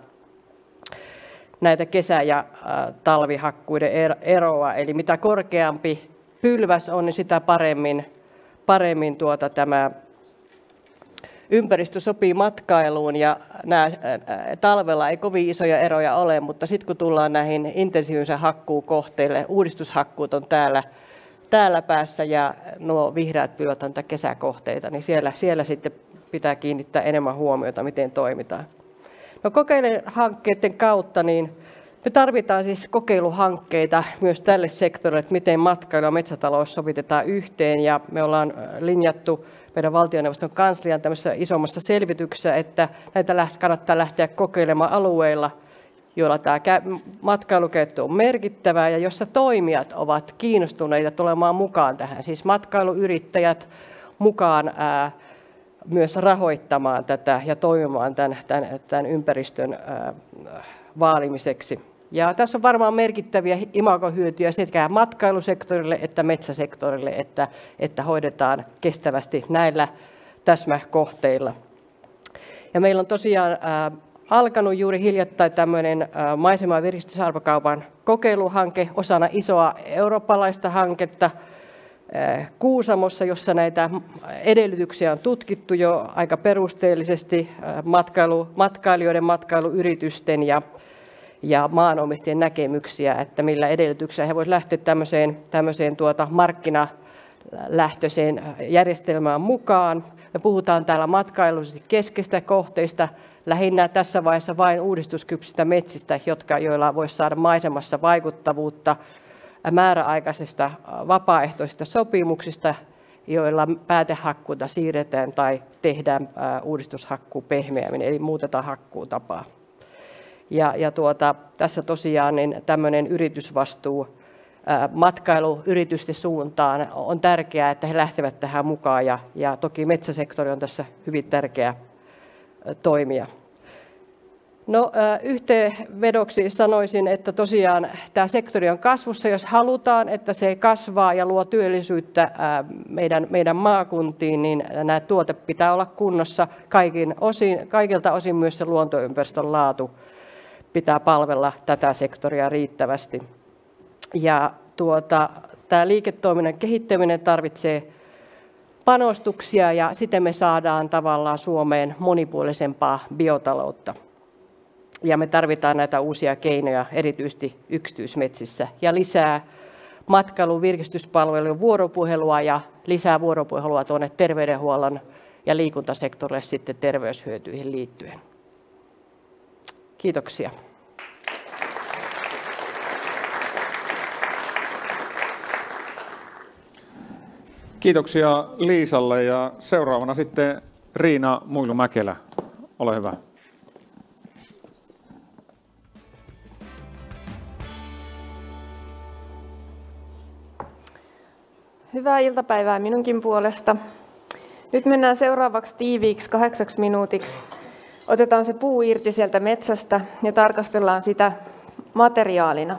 näitä kesä- ja talvihakkuiden eroa. Eli mitä korkeampi pylväs on, niin sitä paremmin tämä ympäristö sopii matkailuun. Ja talvella ei kovin isoja eroja ole, mutta sitten kun tullaan näihin intensiivisen hakkuukohteille, uudistushakkuut on täällä päässä ja nuo vihreät pylvät on kesäkohteita, niin siellä sitten pitää kiinnittää enemmän huomiota, miten toimitaan. No, kokeiluhankkeiden kautta niin me tarvitaan siis kokeiluhankkeita myös tälle sektorille, että miten matkailu ja metsätalous sovitetaan yhteen. Ja me ollaan linjattu meidän valtioneuvoston kanslian tämmöisessä isommassa selvityksessä, että näitä kannattaa lähteä kokeilemaan alueilla, joilla tämä matkailukäyttö on merkittävää ja jossa toimijat ovat kiinnostuneita tulemaan mukaan tähän. Siis matkailuyrittäjät mukaan myös rahoittamaan tätä ja toimimaan tämän ympäristön vaalimiseksi. Ja tässä on varmaan merkittäviä imagohyötyjä sekä matkailusektorille että metsäsektorille, että hoidetaan kestävästi näillä täsmäkohteilla. Ja meillä on tosiaan alkanut juuri hiljattain tämmöinen maisema- ja virkistysarvokaupan kokeiluhanke osana isoa eurooppalaista hanketta Kuusamossa, jossa näitä edellytyksiä on tutkittu jo aika perusteellisesti matkailijoiden, matkailuyritysten ja maanomistajien näkemyksiä, että millä edellytyksillä he voisivat lähteä tämmöiseen markkinalähtöiseen järjestelmään mukaan. Me puhutaan täällä matkailullisesti keskeistä kohteista, lähinnä tässä vaiheessa vain uudistuskypsistä metsistä, joilla voisi saada maisemassa vaikuttavuutta määräaikaisista vapaaehtoisista sopimuksista, joilla päätehakkuuta siirretään tai tehdään uudistushakkuu pehmeämmin, eli muutetaan hakkuutapaa. Tässä tosiaan niin tämmöinen yritysvastuu matkailuyritysten suuntaan on tärkeää, että he lähtevät tähän mukaan, ja toki metsäsektori on tässä hyvin tärkeä toimija. No, yhteenvedoksi sanoisin, että tosiaan tämä sektori on kasvussa, jos halutaan, että se kasvaa ja luo työllisyyttä meidän maakuntiin, niin nämä tuote pitää olla kunnossa kaikilta osin myös se luontoympäristön laatu pitää palvella tätä sektoria riittävästi. Ja tämä liiketoiminnan kehittäminen tarvitsee panostuksia ja siten me saadaan tavallaan Suomeen monipuolisempaa biotaloutta. Ja me tarvitaan näitä uusia keinoja erityisesti yksityismetsissä ja lisää matkailun virkistyspalvelujen vuoropuhelua ja lisää vuoropuhelua tuonne terveydenhuollon ja liikuntasektorille sitten terveyshyötyihin liittyen. Kiitoksia. Kiitoksia Liisalle ja seuraavana sitten Riina Muilu-Mäkelä. Ole hyvä. Hyvää iltapäivää minunkin puolesta. Nyt mennään seuraavaksi tiiviiksi 8 minuutiksi. Otetaan se puu irti sieltä metsästä ja tarkastellaan sitä materiaalina.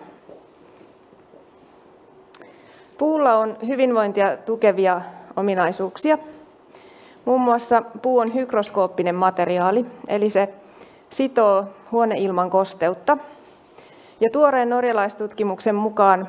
Puulla on hyvinvointia tukevia ominaisuuksia. Muun muassa puu on hygroskooppinen materiaali, eli se sitoo huoneilman kosteutta. Ja tuoreen norjalaistutkimuksen mukaan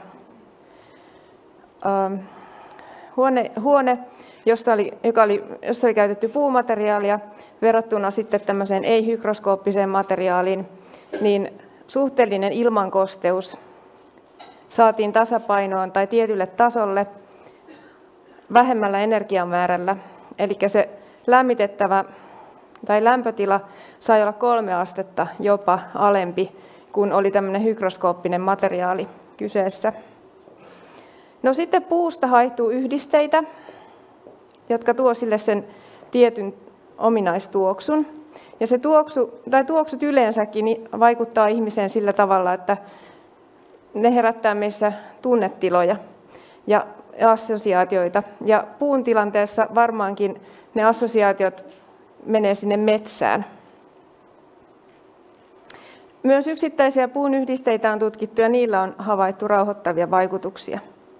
huone, jossa oli käytetty puumateriaalia verrattuna sitten tämmöiseen ei-hygroskooppiseen materiaaliin, niin suhteellinen ilmankosteus saatiin tasapainoon tai tietylle tasolle vähemmällä energiamäärällä. Eli se lämmitettävä tai lämpötila sai olla 3 astetta jopa alempi, kun oli tämmöinen hygroskooppinen materiaali kyseessä. No sitten puusta haihtuu yhdisteitä, jotka tuo sille sen tietyn ominaistuoksun. Ja se tuoksut yleensäkin vaikuttaa ihmiseen sillä tavalla, että ne herättää meissä tunnetiloja ja assosiaatioita. Ja puun tilanteessa varmaankin ne assosiaatiot menee sinne metsään. Myös yksittäisiä puun yhdisteitä on tutkittu ja niillä on havaittu rauhoittavia vaikutuksia.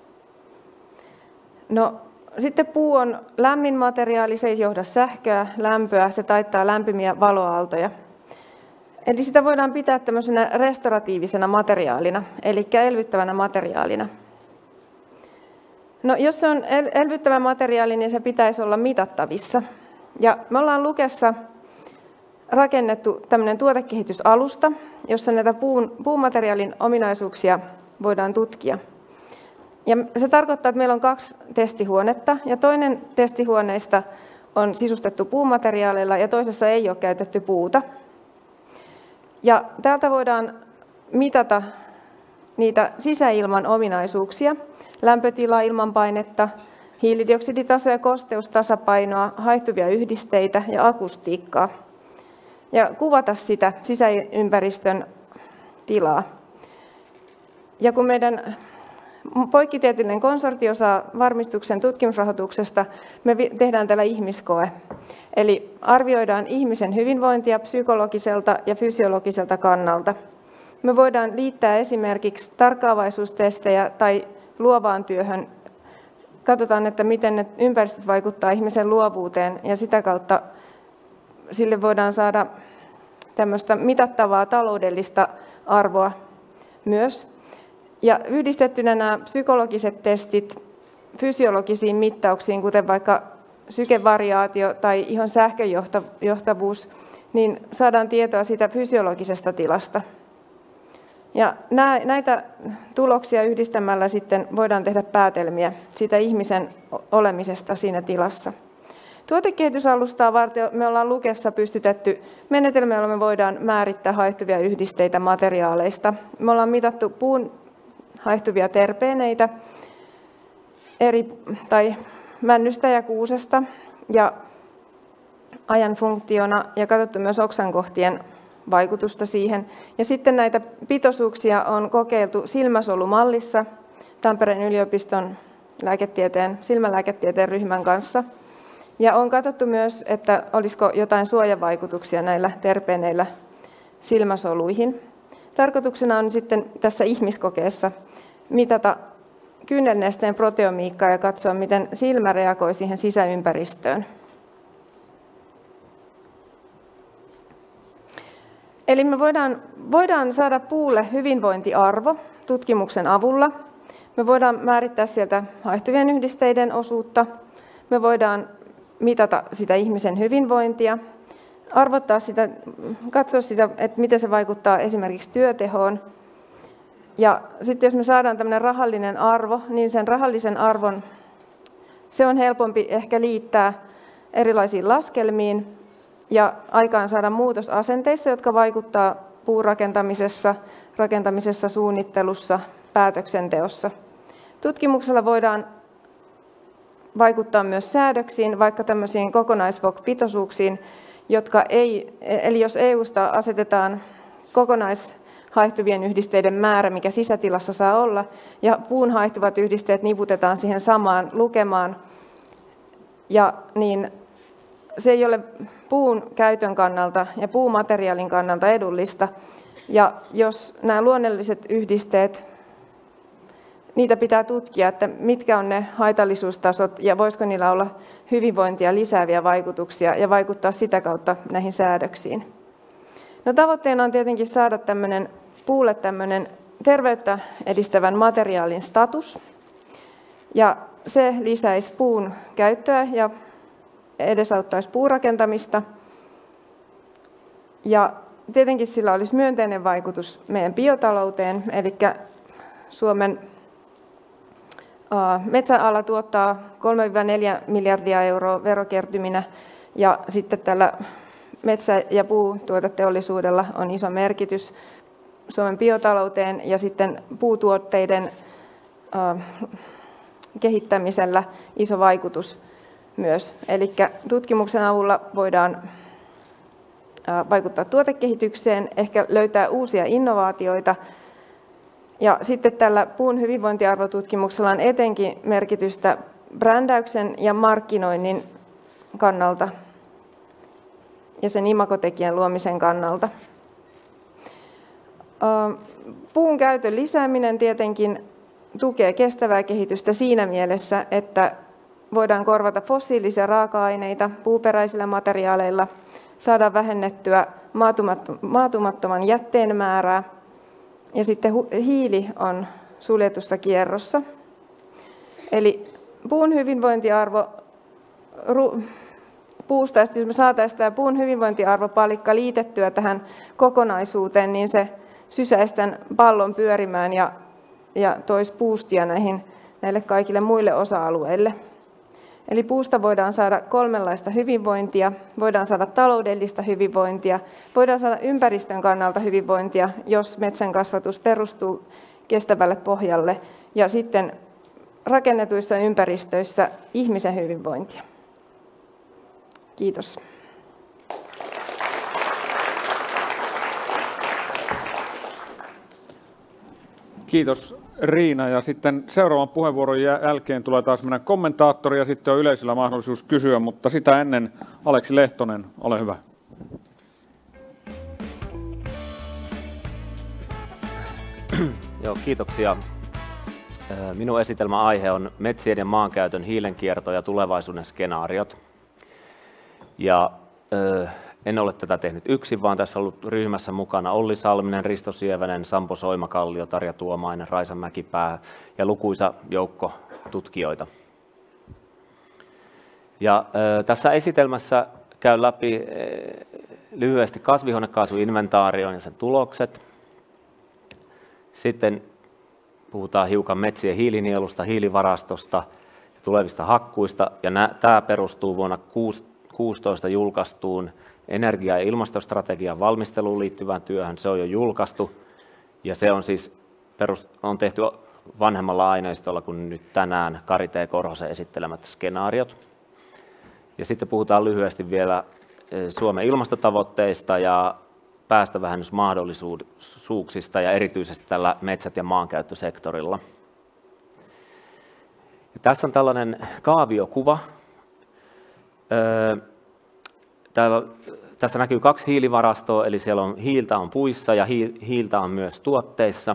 No, sitten puu on lämmin materiaali, se ei johda sähköä, lämpöä, se taittaa lämpimiä valoaaltoja. Eli sitä voidaan pitää tämmöisenä restauratiivisena materiaalina, eli elvyttävänä materiaalina. No, jos se on elvyttävä materiaali, niin se pitäisi olla mitattavissa. Ja me ollaan Lukessa rakennettu tämmöinen tuotekehitysalusta, jossa näitä puumateriaalin ominaisuuksia voidaan tutkia. Ja se tarkoittaa, että meillä on 2 testihuonetta, ja toinen testihuoneista on sisustettu puumateriaaleilla, ja toisessa ei ole käytetty puuta. Ja täältä voidaan mitata niitä sisäilman ominaisuuksia, lämpötilaa, ilmanpainetta, hiilidioksiditasoa ja kosteustasapainoa, haihtuvia yhdisteitä ja akustiikkaa. Ja kuvata sitä sisäympäristön tilaa. Ja kun meidän poikkitieteellinen konsortio saa varmistuksen tutkimusrahoituksesta, me tehdään täällä ihmiskoe. Eli arvioidaan ihmisen hyvinvointia psykologiselta ja fysiologiselta kannalta. Me voidaan liittää esimerkiksi tarkkaavaisuustestejä tai luovaan työhön. Katsotaan, että miten ne ympäristöt vaikuttaa ihmisen luovuuteen ja sitä kautta sille voidaan saada tämmöistä mitattavaa taloudellista arvoa myös. Ja yhdistettynä nämä psykologiset testit fysiologisiin mittauksiin, kuten vaikka sykevariaatio tai ihon sähköjohtavuus, niin saadaan tietoa siitä fysiologisesta tilasta. Ja näitä tuloksia yhdistämällä sitten voidaan tehdä päätelmiä siitä ihmisen olemisesta siinä tilassa. Tuotekehitysalustaa varten me ollaan Lukessa pystytetty menetelmä, jolla me voidaan määrittää haihtuvia yhdisteitä materiaaleista. Me ollaan mitattu puun haihtuvia terpeeneitä tai männystä ja kuusesta ja ajan funktiona ja katsottu myös oksankohtien vaikutusta siihen. Ja sitten näitä pitoisuuksia on kokeiltu silmäsolumallissa Tampereen yliopiston silmälääketieteen ryhmän kanssa. Ja on katsottu myös, että olisiko jotain suojavaikutuksia näillä terpeeneillä silmäsoluihin. Tarkoituksena on sitten tässä ihmiskokeessa mitata kynnelnesteen proteomiikkaa ja katsoa, miten silmä reagoi siihen sisäympäristöön. Eli me voidaan saada puulle hyvinvointiarvo tutkimuksen avulla. Me voidaan määrittää sieltä haihtuvien yhdisteiden osuutta. Me voidaan mitata sitä ihmisen hyvinvointia, arvottaa sitä, katsoa sitä, että miten se vaikuttaa esimerkiksi työtehoon. Ja sitten jos me saadaan tämmöinen rahallinen arvo, niin sen rahallisen arvon se on helpompi ehkä liittää erilaisiin laskelmiin ja aikaan saada muutosasenteissa, jotka vaikuttaa puurakentamisessa, suunnittelussa, päätöksenteossa. Tutkimuksella voidaan vaikuttaa myös säädöksiin, vaikka tämmöisiin kokonaisVOC-pitoisuuksiin, eli jos EUsta asetetaan kokonaishaihtuvien yhdisteiden määrä, mikä sisätilassa saa olla, ja puun haihtuvat yhdisteet niputetaan siihen samaan lukemaan, ja niin se ei ole puun käytön kannalta ja puumateriaalin kannalta edullista. Ja jos nämä luonnolliset yhdisteet, niitä pitää tutkia, että mitkä on ne haitallisuustasot ja voisiko niillä olla hyvinvointia lisääviä vaikutuksia ja vaikuttaa sitä kautta näihin säädöksiin. No, tavoitteena on tietenkin saada puulle tämmöinen terveyttä edistävän materiaalin status. Ja se lisäisi puun käyttöä ja edesauttaisi puurakentamista. Ja tietenkin sillä olisi myönteinen vaikutus meidän biotalouteen, eli Suomen Metsäala tuottaa 3-4 miljardia euroa verokertyminä ja sitten tällä metsä- ja puutuoteteollisuudella on iso merkitys Suomen biotalouteen ja sitten puutuotteiden kehittämisellä iso vaikutus myös. Eli tutkimuksen avulla voidaan vaikuttaa tuotekehitykseen, ehkä löytää uusia innovaatioita. Ja sitten tällä puun hyvinvointiarvotutkimuksella on etenkin merkitystä brändäyksen ja markkinoinnin kannalta ja sen imagotekijän luomisen kannalta. Puun käytön lisääminen tietenkin tukee kestävää kehitystä siinä mielessä, että voidaan korvata fossiilisia raaka-aineita puuperäisillä materiaaleilla, saadaan vähennettyä maatumattoman jätteen määrää ja sitten hiili on suljetussa kierrossa. Eli puun hyvinvointiarvo puusta, jos me saataisiin tämä puun hyvinvointiarvopalikka liitettyä tähän kokonaisuuteen, niin se sysäisi tämän pallon pyörimään ja toisi boostia näille kaikille muille osa-alueille. Eli puusta voidaan saada kolmenlaista hyvinvointia, voidaan saada taloudellista hyvinvointia, voidaan saada ympäristön kannalta hyvinvointia, jos metsän kasvatus perustuu kestävälle pohjalle, ja sitten rakennetuissa ympäristöissä ihmisen hyvinvointia. Kiitos. Kiitos Riina, ja sitten seuraavan puheenvuoron jälkeen tulee taas meidän kommentaattori ja sitten on yleisöllä mahdollisuus kysyä, mutta sitä ennen Aleksi Lehtonen, ole hyvä. Joo, kiitoksia. Minun esitelmäaihe on metsien ja maankäytön hiilenkierto ja tulevaisuuden skenaariot. Ja en ole tätä tehnyt yksin, vaan tässä on ollut ryhmässä mukana Olli Salminen, Risto Sievänen, Sampo Soimakallio, Tarja Tuomainen, Raisa Mäkipää ja lukuisa joukko tutkijoita. Ja tässä esitelmässä käyn läpi lyhyesti kasvihuonekaasuinventaarion ja sen tulokset. Sitten puhutaan hiukan metsien hiilinielusta, hiilivarastosta ja tulevista hakkuista. Ja tämä perustuu vuonna 2016 julkaistuun energia- ja ilmastostrategian valmisteluun liittyvään työhön. Se on jo julkaistu ja se on siis on tehty vanhemmalla aineistolla kuin nyt tänään Kari T. Korhosen esittelemät skenaariot. Ja sitten puhutaan lyhyesti vielä Suomen ilmastotavoitteista ja päästövähennysmahdollisuuksista ja erityisesti tällä metsät- ja maankäyttösektorilla. Ja tässä on tällainen kaaviokuva. Tässä näkyy 2 hiilivarastoa, eli siellä on hiiltä on puissa ja hiiltä on myös tuotteissa.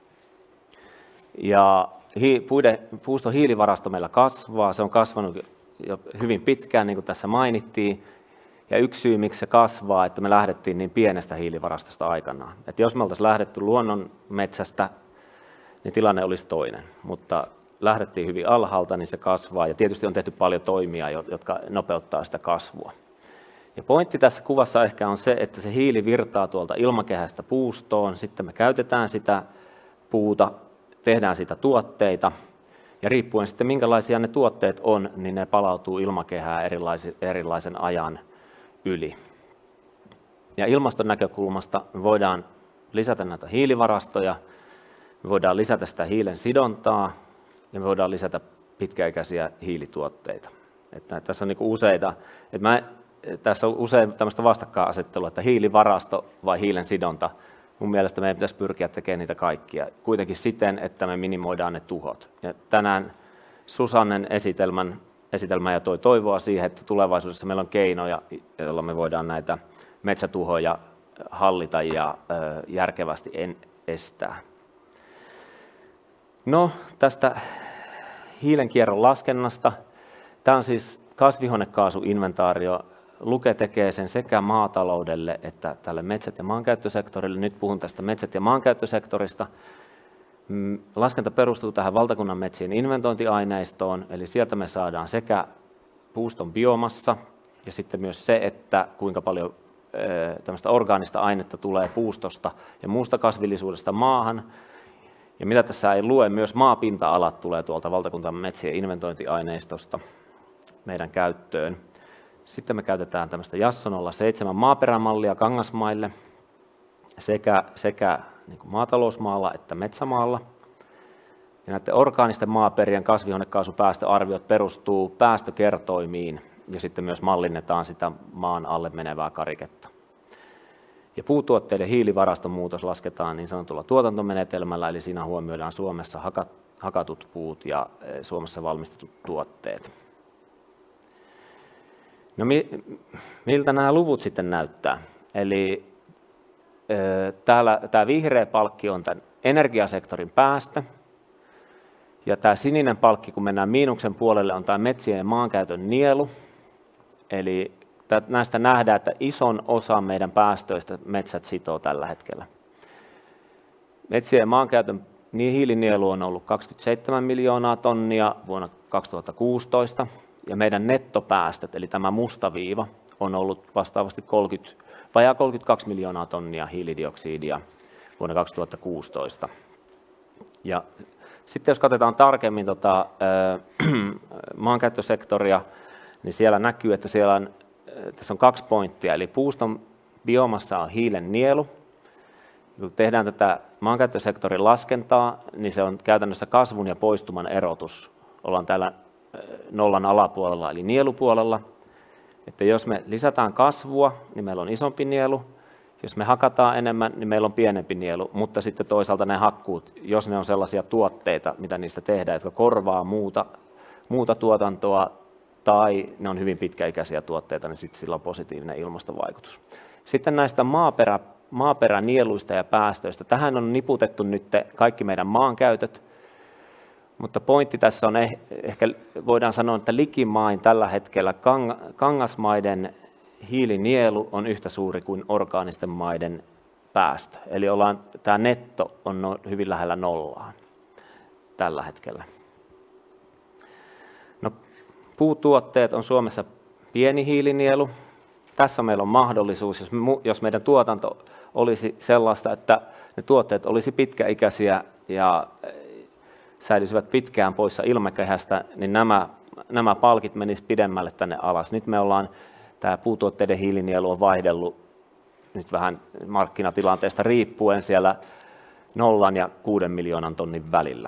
Ja puuston hiilivarasto meillä kasvaa, se on kasvanut jo hyvin pitkään, niin kuin tässä mainittiin. Ja yksi syy, miksi se kasvaa, että me lähdettiin niin pienestä hiilivarastosta aikanaan. Että jos me oltaisiin lähdetty luonnonmetsästä, niin tilanne olisi toinen. Mutta lähdettiin hyvin alhaalta, niin se kasvaa. Ja tietysti on tehty paljon toimia, jotka nopeuttaa sitä kasvua. Ja pointti tässä kuvassa ehkä on se, että se hiili virtaa tuolta ilmakehästä puustoon. Sitten me käytetään sitä puuta, tehdään siitä tuotteita. Ja riippuen sitten minkälaisia ne tuotteet on, niin ne palautuu ilmakehään erilaisen ajan yli. Ja ilmaston näkökulmasta me voidaan lisätä näitä hiilivarastoja, me voidaan lisätä sitä hiilen sidontaa ja me voidaan lisätä pitkäikäisiä hiilituotteita. Että tässä on niin useita, tässä on usein tämmöistä vastakkainasettelua, että hiilivarasto vai hiilen sidonta. Mun mielestä meidän pitäisi pyrkiä tekemään niitä kaikkia, kuitenkin siten, että me minimoidaan ne tuhot. Ja tänään Susannen esitelmä ja toi toivoa siihen, että tulevaisuudessa meillä on keinoja, joilla me voidaan näitä metsätuhoja hallita ja järkevästi estää. No, tästä hiilenkierron laskennasta. Tämä on siis kasvihuonekaasuinventaario. Luke tekee sen sekä maataloudelle että tälle metsät- ja maankäyttösektorille. Nyt puhun tästä metsät- ja maankäyttösektorista. Laskenta perustuu tähän valtakunnan metsien inventointiaineistoon, eli sieltä me saadaan sekä puuston biomassa ja sitten myös se, että kuinka paljon tämmöistä orgaanista ainetta tulee puustosta ja muusta kasvillisuudesta maahan. Ja mitä tässä ei lue, myös maapinta-alat tulee tuolta valtakunnan metsien inventointiaineistosta meidän käyttöön. Sitten me käytetään tämmöistä Jasso 07 maaperämallia kangasmaille sekä niin kuin maatalousmaalla että metsämaalla. Ja näiden orgaanisten maaperien kasvihuonekaasupäästöarviot perustuu päästökertoimiin ja sitten myös mallinnetaan sitä maan alle menevää kariketta. Ja puutuotteiden hiilivaraston muutos lasketaan niin sanotulla tuotantomenetelmällä, eli siinä huomioidaan Suomessa hakatut puut ja Suomessa valmistetut tuotteet. No miltä nämä luvut sitten näyttää? Eli tämä vihreä palkki on tämän energiasektorin päästö, ja tämä sininen palkki, kun mennään miinuksen puolelle, on tämä metsien ja maankäytön nielu. Eli näistä nähdään, että ison osan meidän päästöistä metsät sitoo tällä hetkellä. Metsien ja maankäytön hiilinielu on ollut 27 miljoonaa tonnia vuonna 2016, ja meidän nettopäästöt, eli tämä musta viiva, on ollut vastaavasti vajaa 32 miljoonaa tonnia hiilidioksidia vuonna 2016. Ja sitten jos katsotaan tarkemmin maankäyttösektoria, niin siellä näkyy, että tässä on 2 pointtia, eli puuston biomassa on hiilen nielu. Kun tehdään tätä maankäyttösektorin laskentaa, niin se on käytännössä kasvun ja poistuman erotus. Ollaan täällä nollan alapuolella, eli nielupuolella. Että jos me lisätään kasvua, niin meillä on isompi nielu. Jos me hakataan enemmän, niin meillä on pienempi nielu, mutta sitten toisaalta ne hakkuut, jos ne on sellaisia tuotteita, mitä niistä tehdään, jotka korvaa muuta tuotantoa, tai ne on hyvin pitkäikäisiä tuotteita, niin sitten sillä on positiivinen ilmastovaikutus. Sitten näistä maaperänieluista ja päästöistä. Tähän on niputettu nyt kaikki meidän maankäytöt, mutta pointti tässä on ehkä voidaan sanoa, että likimain tällä hetkellä kangasmaiden hiilinielu on yhtä suuri kuin orgaanisten maiden päästö. Eli tämä netto on hyvin lähellä nollaa tällä hetkellä. No, puutuotteet on Suomessa pieni hiilinielu. Tässä meillä on mahdollisuus, jos meidän tuotanto olisi sellaista, että ne tuotteet olisi pitkäikäisiä ja säilyisivät pitkään poissa ilmakehästä, niin nämä palkit menisivät pidemmälle tänne alas. Nyt tämä puutuotteiden hiilinielu on vaihdellut nyt vähän markkinatilanteesta riippuen siellä 0 ja 6 miljoonan tonnin välillä.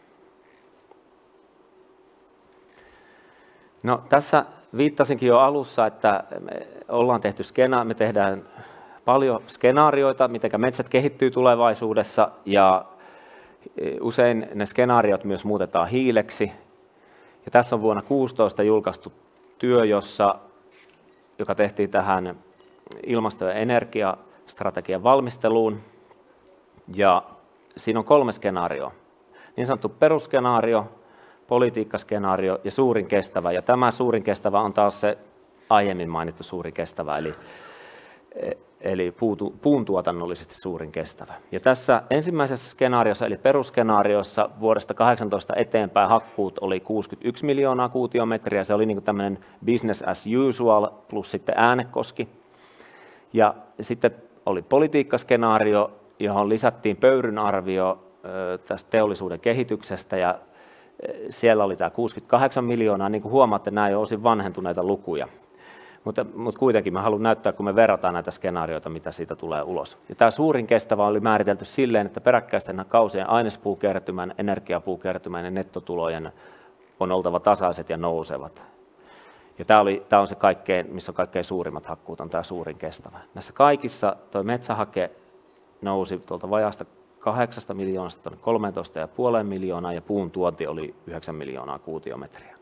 No, tässä viittasinkin jo alussa, että me tehdään paljon skenaarioita, miten metsät kehittyy tulevaisuudessa, ja usein ne skenaariot myös muutetaan hiileksi. Ja tässä on vuonna 2016 julkaistu työ, joka tehtiin tähän ilmasto- ja energiastrategian valmisteluun. Ja siinä on 3 skenaarioa. Niin sanottu perusskenaario, politiikkaskenaario ja suurin kestävä. Ja tämä suurin kestävä on taas se aiemmin mainittu suurin kestävä, eli puun tuotannollisesti suurin kestävä. Ja tässä ensimmäisessä skenaariossa, eli perusskenaariossa, vuodesta 2018 eteenpäin hakkuut oli 61 miljoonaa kuutiometriä. Se oli niin kuin tämmöinen business as usual plus sitten Äänekoski. Ja sitten oli politiikkaskenaario, johon lisättiin pöyryn arvio tästä teollisuuden kehityksestä, ja siellä oli tämä 68 miljoonaa. Niin kuin huomaatte, nämä ei ole osin vanhentuneita lukuja. Mutta kuitenkin mä haluan näyttää, kun me verrataan näitä skenaarioita, mitä siitä tulee ulos. Ja tämä suurin kestävä oli määritelty silleen, että peräkkäisten kausien ainespuukertymän, energiapuukertymän ja nettotulojen on oltava tasaiset ja nousevat. Ja tämä on se missä on kaikkein suurimmat hakkuut, on tämä suurin kestävä. Näissä kaikissa tuo metsähake nousi tuolta vajaasta 8 miljoonasta 13,5 miljoonaa, ja puun tuonti oli 9 miljoonaa kuutiometriä.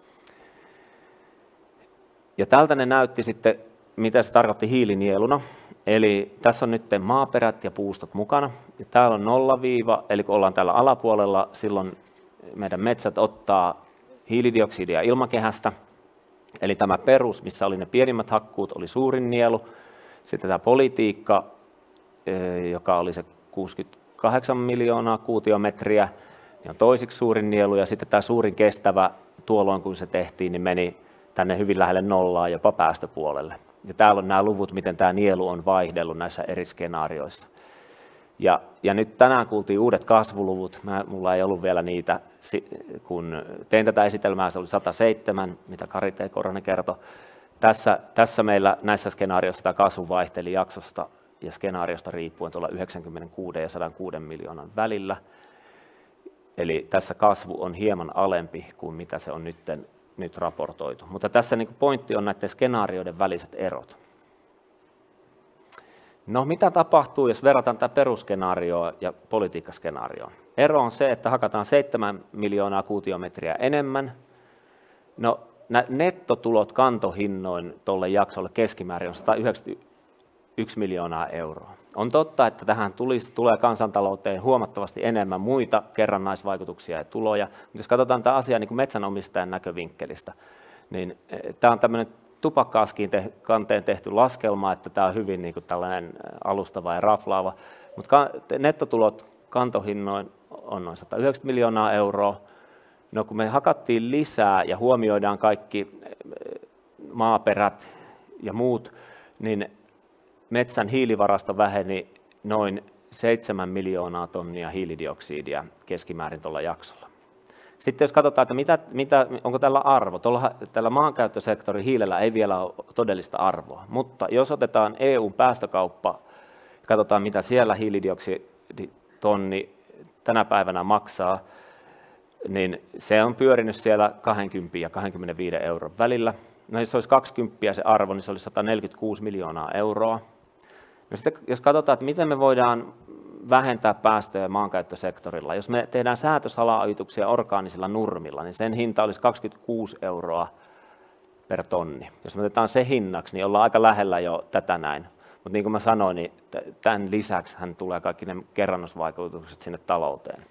Ja tältä ne näytti sitten, mitä se tarkoitti hiilinieluna. Eli tässä on nyt maaperät ja puustot mukana. Ja täällä on nollaviiva, eli kun ollaan täällä alapuolella, silloin meidän metsät ottaa hiilidioksidia ilmakehästä. Eli tämä perus, missä oli ne pienimmät hakkuut, oli suurin nielu. Sitten tämä politiikka, joka oli se 68 miljoonaa kuutiometriä, niin on toisiksi suurin nielu. Ja sitten tämä suurin kestävä, tuolloin kun se tehtiin, niin meni tänne hyvin lähelle nollaa, jopa päästöpuolelle. Ja täällä on nämä luvut, miten tämä nielu on vaihdellut näissä eri skenaarioissa. Ja nyt tänään kuultiin uudet kasvuluvut. Mulla ei ollut vielä niitä, kun tein tätä esitelmää, se oli 107, mitä Kari T. Korhonen kertoi. Tässä meillä näissä skenaarioissa tämä kasvu vaihteli jaksosta ja skenaariosta riippuen tuolla 96 ja 106 miljoonan välillä. Eli tässä kasvu on hieman alempi kuin mitä se on nyt raportoitu. Mutta tässä niin kuin pointti on näiden skenaarioiden väliset erot. No mitä tapahtuu, jos verrataan tätä perusskenaarioa ja politiikkaskenaarioon? Ero on se, että hakataan 7 miljoonaa kuutiometriä enemmän. No nettotulot kantohinnoin tuolle jaksolle keskimäärin on 191 miljoonaa euroa. On totta, että tähän tulee kansantalouteen huomattavasti enemmän muita kerrannaisvaikutuksia ja tuloja, mutta jos katsotaan tätä asiaa niin kuin metsänomistajan näkövinkkelistä, niin tämä on tämmöinen tupakka-askiin kanteen tehty laskelma, että tämä on hyvin niin kuin tällainen alustava ja raflaava, mutta nettotulot kantohinnoin on noin 190 miljoonaa euroa. No kun me hakattiin lisää ja huomioidaan kaikki maaperät ja muut, niin metsän hiilivarasto väheni noin 7 miljoonaa tonnia hiilidioksidia keskimäärin tuolla jaksolla. Sitten jos katsotaan, että onko tällä arvo, tällä maankäyttösektorin hiilellä ei vielä ole todellista arvoa, mutta jos otetaan EU:n päästökauppa, katsotaan mitä siellä hiilidioksiditonni tänä päivänä maksaa, niin se on pyörinyt siellä 20 ja 25 euron välillä. No jos olisi 20 se arvo, niin se olisi 146 miljoonaa euroa. No sitten jos katsotaan, että miten me voidaan vähentää päästöjä maankäyttösektorilla, jos me tehdään säätösala-ajituksia orgaanisilla nurmilla, niin sen hinta olisi 26 euroa per tonni. Jos me otetaan se hinnaksi, niin ollaan aika lähellä jo tätä näin. Mutta niin kuin mä sanoin, niin tämän lisäksi hän tulee kaikki ne kerrannaisvaikutukset sinne talouteen.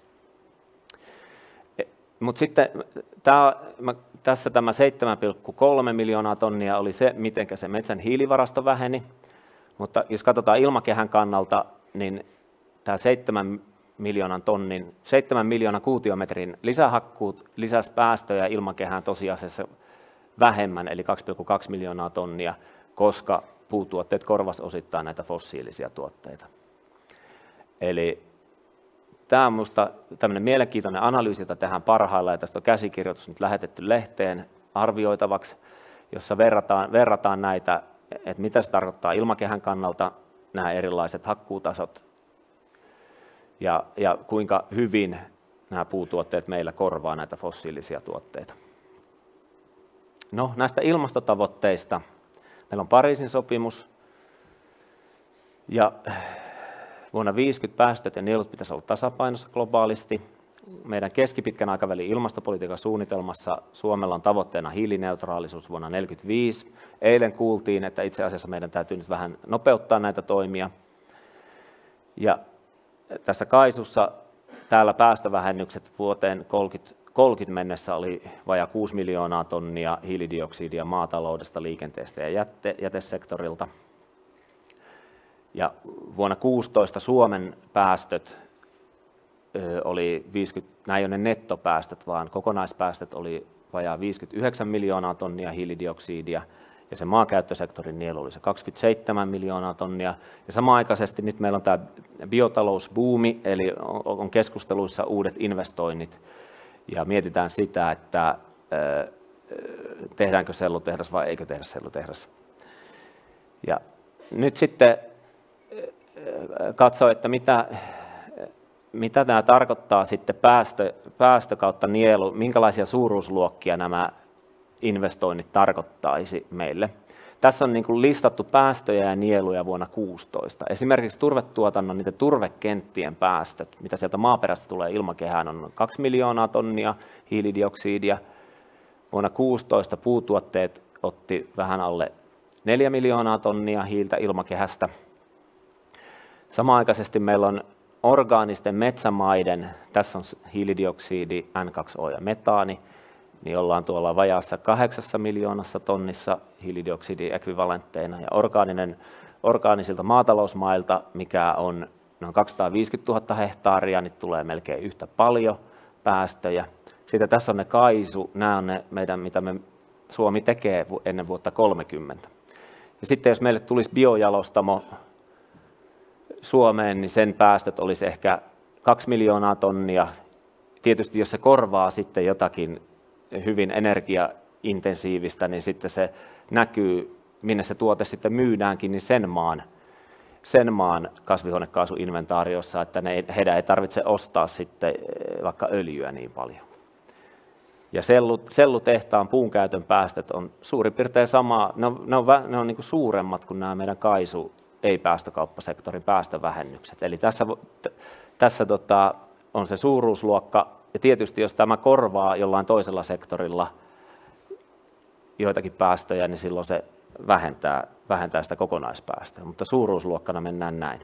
Mutta sitten tässä tämä 7,3 miljoonaa tonnia oli se, miten se metsän hiilivarasto väheni. Mutta jos katsotaan ilmakehän kannalta, niin tämä 7 miljoonan kuutiometrin lisähakkuut lisäsi päästöjä ilmakehään tosiasiassa vähemmän, eli 2,2 miljoonaa tonnia, koska puutuotteet korvasivat osittain näitä fossiilisia tuotteita. Eli tämä on minusta tämmöinen mielenkiintoinen analyysi, jota tehdään parhaillaan, ja tästä on käsikirjoitus nyt lähetetty lehteen arvioitavaksi, jossa verrataan näitä, että mitä se tarkoittaa ilmakehän kannalta, nämä erilaiset hakkuutasot, ja kuinka hyvin nämä puutuotteet meillä korvaa näitä fossiilisia tuotteita. No, näistä ilmastotavoitteista. Meillä on Pariisin sopimus, ja vuonna 2050 päästöt ja nielut pitäisi olla tasapainossa globaalisti. Meidän keskipitkän aikavälin ilmastopolitiikan suunnitelmassa Suomella on tavoitteena hiilineutraalisuus vuonna 2045. Eilen kuultiin, että itse asiassa meidän täytyy nyt vähän nopeuttaa näitä toimia. Ja tässä KAISUssa täällä päästövähennykset vuoteen 2030 mennessä oli vajaa 6 miljoonaa tonnia hiilidioksidia maataloudesta, liikenteestä ja jätesektorilta. Ja vuonna 2016 Suomen päästöt oli 50, nämä ei ole ne nettopäästöt, vaan kokonaispäästöt oli vajaa 59 miljoonaa tonnia hiilidioksidia, ja se maankäyttösektorin nielu oli se 27 miljoonaa tonnia. Ja samanaikaisesti nyt meillä on tämä biotalousbuumi, eli on keskusteluissa uudet investoinnit, ja mietitään sitä, että tehdäänkö sellutehdas vai eikö tehdä sellutehdas. Ja nyt sitten katsoo, että mitä tämä tarkoittaa sitten päästö kautta nielu, minkälaisia suuruusluokkia nämä investoinnit tarkoittaisi meille. Tässä on niin kuin listattu päästöjä ja nieluja vuonna 2016. Esimerkiksi turvetuotannon, niiden turvekenttien päästöt, mitä sieltä maaperästä tulee ilmakehään, on 2 miljoonaa tonnia hiilidioksidia. Vuonna 2016 puutuotteet otti vähän alle 4 miljoonaa tonnia hiiltä ilmakehästä. Samanaikaisesti meillä on orgaanisten metsämaiden, tässä on hiilidioksidi, N2O ja metaani, niin ollaan tuolla vajaassa 8 miljoonassa tonnissa hiilidioksidiekvivalentteina. Ja orgaanisilta maatalousmailta, mikä on noin 250 000 hehtaaria, niin tulee melkein yhtä paljon päästöjä. Sitten tässä on ne KAISU, nämä on ne meidän, mitä Suomi tekee ennen vuotta 2030. Ja sitten jos meille tulisi biojalostamo, Suomeen, niin sen päästöt olisi ehkä 2 miljoonaa tonnia. Tietysti jos se korvaa sitten jotakin hyvin energiaintensiivistä, niin sitten se näkyy, minne se tuote sitten myydäänkin, niin sen maan kasvihuonekaasuinventaariossa, että heidän ei tarvitse ostaa sitten vaikka öljyä niin paljon. Ja sellutehtaan puun käytön päästöt on suurin piirtein sama, ne on niin kuin suuremmat kuin nämä meidän ei-päästökauppasektorin päästövähennykset. Eli tässä on se suuruusluokka, ja tietysti jos tämä korvaa jollain toisella sektorilla joitakin päästöjä, niin silloin se vähentää sitä kokonaispäästöä, mutta suuruusluokkana mennään näin.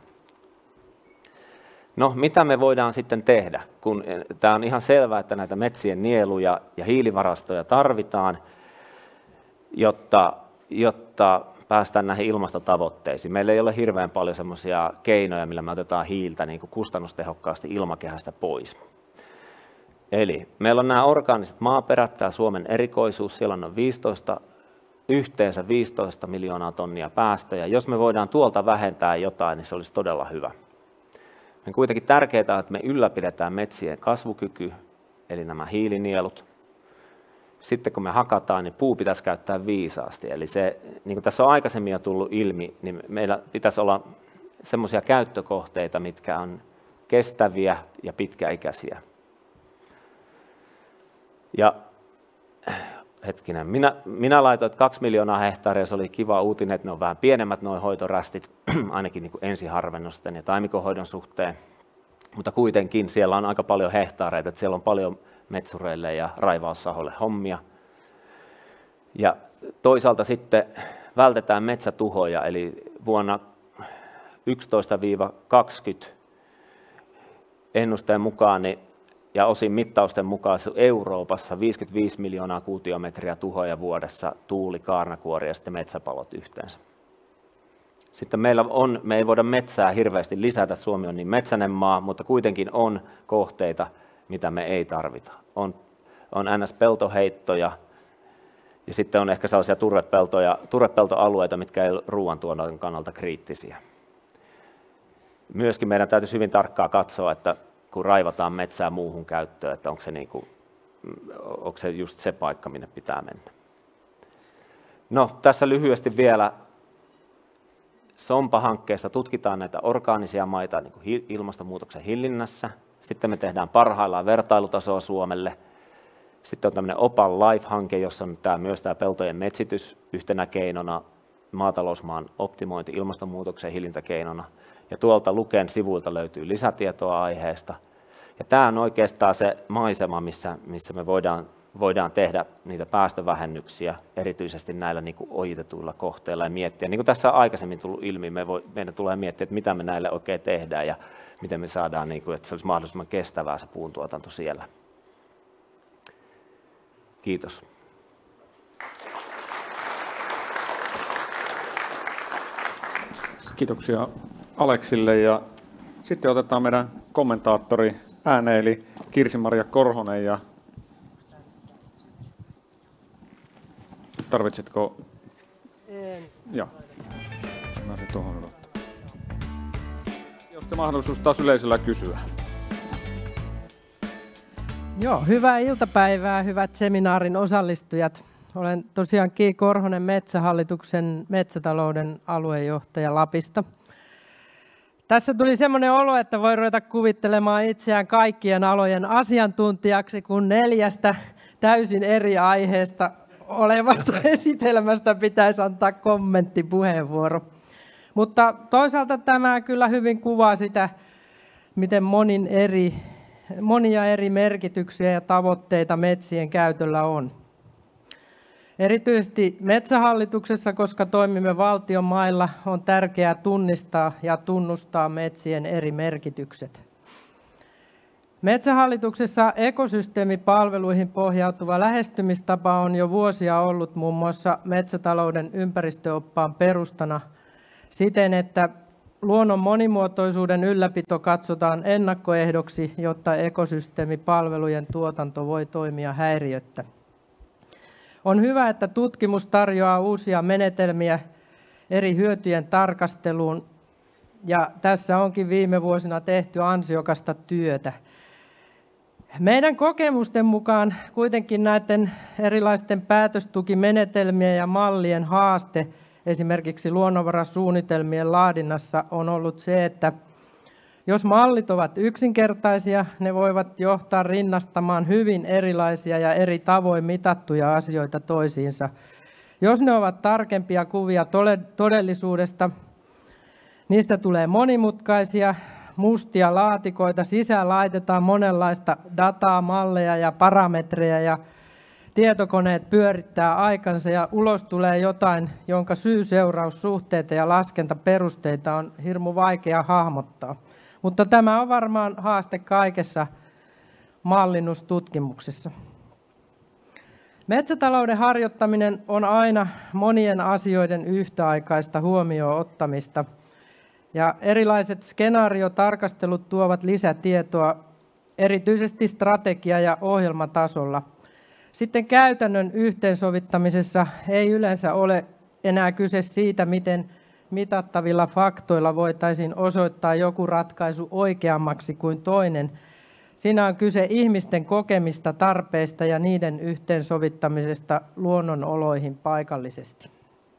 No, mitä me voidaan sitten tehdä, kun tämä on ihan selvää, että näitä metsien nieluja ja hiilivarastoja tarvitaan, jotta päästään näihin ilmastotavoitteisiin. Meillä ei ole hirveän paljon semmoisia keinoja, millä me otetaan hiiltä niin kuin kustannustehokkaasti ilmakehästä pois. Eli meillä on nämä orgaaniset maaperät, tämä Suomen erikoisuus, siellä on yhteensä 15 miljoonaa tonnia päästöjä. Jos me voidaan tuolta vähentää jotain, niin se olisi todella hyvä. On kuitenkin tärkeää, että me ylläpidetään metsien kasvukyky, eli nämä hiilinielut. Sitten kun me hakataan, niin puu pitäisi käyttää viisaasti. Eli se, niin kuin tässä on aikaisemmin jo tullut ilmi, niin meillä pitäisi olla semmoisia käyttökohteita, mitkä on kestäviä ja pitkäikäisiä. Ja hetkinen, minä laitoin 2 miljoonaa hehtaaria, se oli kiva uutinen, että ne on vähän pienemmät nuo hoitorästit, ainakin niin kuin ensiharvennusten ja taimikonhoidon suhteen. Mutta kuitenkin siellä on aika paljon hehtaareita, että siellä on paljon metsureille ja raivaussahoille hommia. Ja toisaalta sitten vältetään metsätuhoja, eli vuonna 2011-2020 ennusteen mukaan ja osin mittausten mukaan Euroopassa 55 miljoonaa kuutiometriä tuhoja vuodessa, tuuli, kaarnakuori ja sitten metsäpalot yhteensä. Sitten me ei voida metsää hirveästi lisätä, Suomi on niin metsäinen maa, mutta kuitenkin on kohteita, mitä me ei tarvita. On NS-peltoheittoja ja sitten on ehkä sellaisia turvepeltoalueita, mitkä ei ole ruoantuotannon kannalta kriittisiä. Myöskin meidän täytyisi hyvin tarkkaan katsoa, että kun raivataan metsää muuhun käyttöön, että onko se just se paikka, minne pitää mennä. No, tässä lyhyesti vielä SOMPA-hankkeessa tutkitaan näitä orgaanisia maita niin kuin ilmastonmuutoksen hillinnässä. Sitten me tehdään parhaillaan vertailutasoa Suomelle. Sitten on tämmöinen Opal Life-hanke, jossa on myös tämä peltojen metsitys yhtenä keinona, maatalousmaan optimointi ilmastonmuutoksen hillintäkeinona. Ja tuolta Luken sivuilta löytyy lisätietoa aiheesta. Ja tämä on oikeastaan se maisema, missä me voidaan tehdä niitä päästövähennyksiä, erityisesti näillä niin kuin ojitetuilla kohteilla ja miettiä. Niin kuin tässä on aikaisemmin tullut ilmi, meidän tulee miettiä, että mitä me näille oikein tehdään ja miten me saadaan, niin kuin, että se olisi mahdollisimman kestävää se puuntuotanto siellä. Kiitos. Kiitoksia Aleksille ja sitten otetaan meidän kommentaattori ääneen, eli Kirsi-Maria Korhonen. Ja tarvitsetko? Joo. Mä se tuohon odottaa. Jos te mahdollisuus taas yleisöllä kysyä. Joo, hyvää iltapäivää, hyvät seminaarin osallistujat. Olen tosiaan Ki Korhonen, Metsähallituksen metsätalouden aluejohtaja Lapista. Tässä tuli semmoinen olo, että voi ruveta kuvittelemaan itseään kaikkien alojen asiantuntijaksi, kun 4 täysin eri aiheesta olevasta esitelmästä pitäisi antaa kommenttipuheenvuoro. Mutta toisaalta tämä kyllä hyvin kuvaa sitä, miten monia eri merkityksiä ja tavoitteita metsien käytöllä on. Erityisesti Metsähallituksessa, koska toimimme valtion mailla, on tärkeää tunnistaa ja tunnustaa metsien eri merkitykset. Metsähallituksessa ekosysteemipalveluihin pohjautuva lähestymistapa on jo vuosia ollut muun muassa metsätalouden ympäristöoppaan perustana siten, että luonnon monimuotoisuuden ylläpito katsotaan ennakkoehdoksi, jotta ekosysteemipalvelujen tuotanto voi toimia häiriöttä. On hyvä, että tutkimus tarjoaa uusia menetelmiä eri hyötyjen tarkasteluun ja tässä onkin viime vuosina tehty ansiokasta työtä. Meidän kokemusten mukaan kuitenkin näiden erilaisten päätöstukimenetelmien ja mallien haaste esimerkiksi luonnonvarasuunnitelmien laadinnassa on ollut se, että jos mallit ovat yksinkertaisia, ne voivat johtaa rinnastamaan hyvin erilaisia ja eri tavoin mitattuja asioita toisiinsa. Jos ne ovat tarkempia kuvia todellisuudesta, niistä tulee monimutkaisia, mustia laatikoita, sisään laitetaan monenlaista dataa, malleja ja parametreja ja tietokoneet pyörittää aikansa ja ulos tulee jotain, jonka syy-seuraussuhteita ja laskentaperusteita on hirmu vaikea hahmottaa. Mutta tämä on varmaan haaste kaikessa mallinnustutkimuksessa. Metsätalouden harjoittaminen on aina monien asioiden yhtäaikaista huomioon ottamista. Ja erilaiset skenaariotarkastelut tuovat lisätietoa erityisesti strategia- ja ohjelmatasolla. Sitten käytännön yhteensovittamisessa ei yleensä ole enää kyse siitä, miten mitattavilla faktoilla voitaisiin osoittaa joku ratkaisu oikeammaksi kuin toinen. Siinä on kyse ihmisten kokemista tarpeista ja niiden yhteensovittamisesta luonnonoloihin paikallisesti.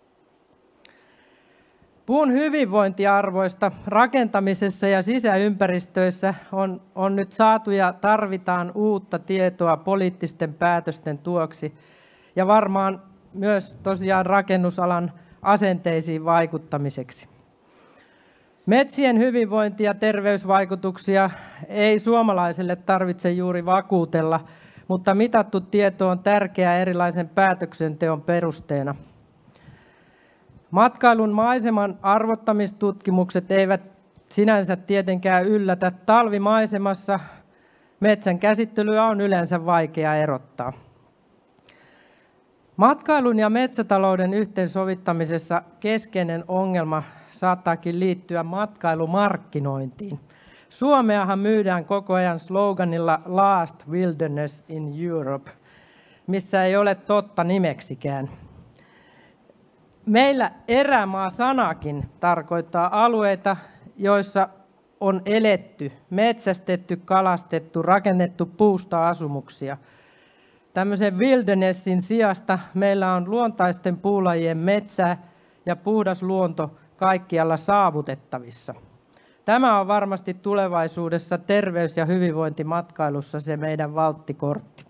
Puun hyvinvointiarvoista rakentamisessa ja sisäympäristöissä on nyt saatu ja tarvitaan uutta tietoa poliittisten päätösten tuoksi ja varmaan myös tosiaan rakennusalan asenteisiin vaikuttamiseksi. Metsien hyvinvointi- ja terveysvaikutuksia ei suomalaiselle tarvitse juuri vakuutella, mutta mitattu tieto on tärkeää erilaisen päätöksenteon perusteena. Matkailun maiseman arvottamistutkimukset eivät sinänsä tietenkään yllätä. Talvimaisemassa metsän käsittelyä on yleensä vaikea erottaa. Matkailun ja metsätalouden yhteensovittamisessa keskeinen ongelma saattaakin liittyä matkailumarkkinointiin. Suomeahan myydään koko ajan sloganilla Last Wilderness in Europe, missä ei ole totta nimeksikään. Meillä erämaa-sanakin tarkoittaa alueita, joissa on eletty, metsästetty, kalastettu, rakennettu puusta asumuksia. Tämmöisen wildernessin sijasta meillä on luontaisten puulajien metsää ja puhdas luonto kaikkialla saavutettavissa. Tämä on varmasti tulevaisuudessa terveys- ja hyvinvointimatkailussa se meidän valttikortti.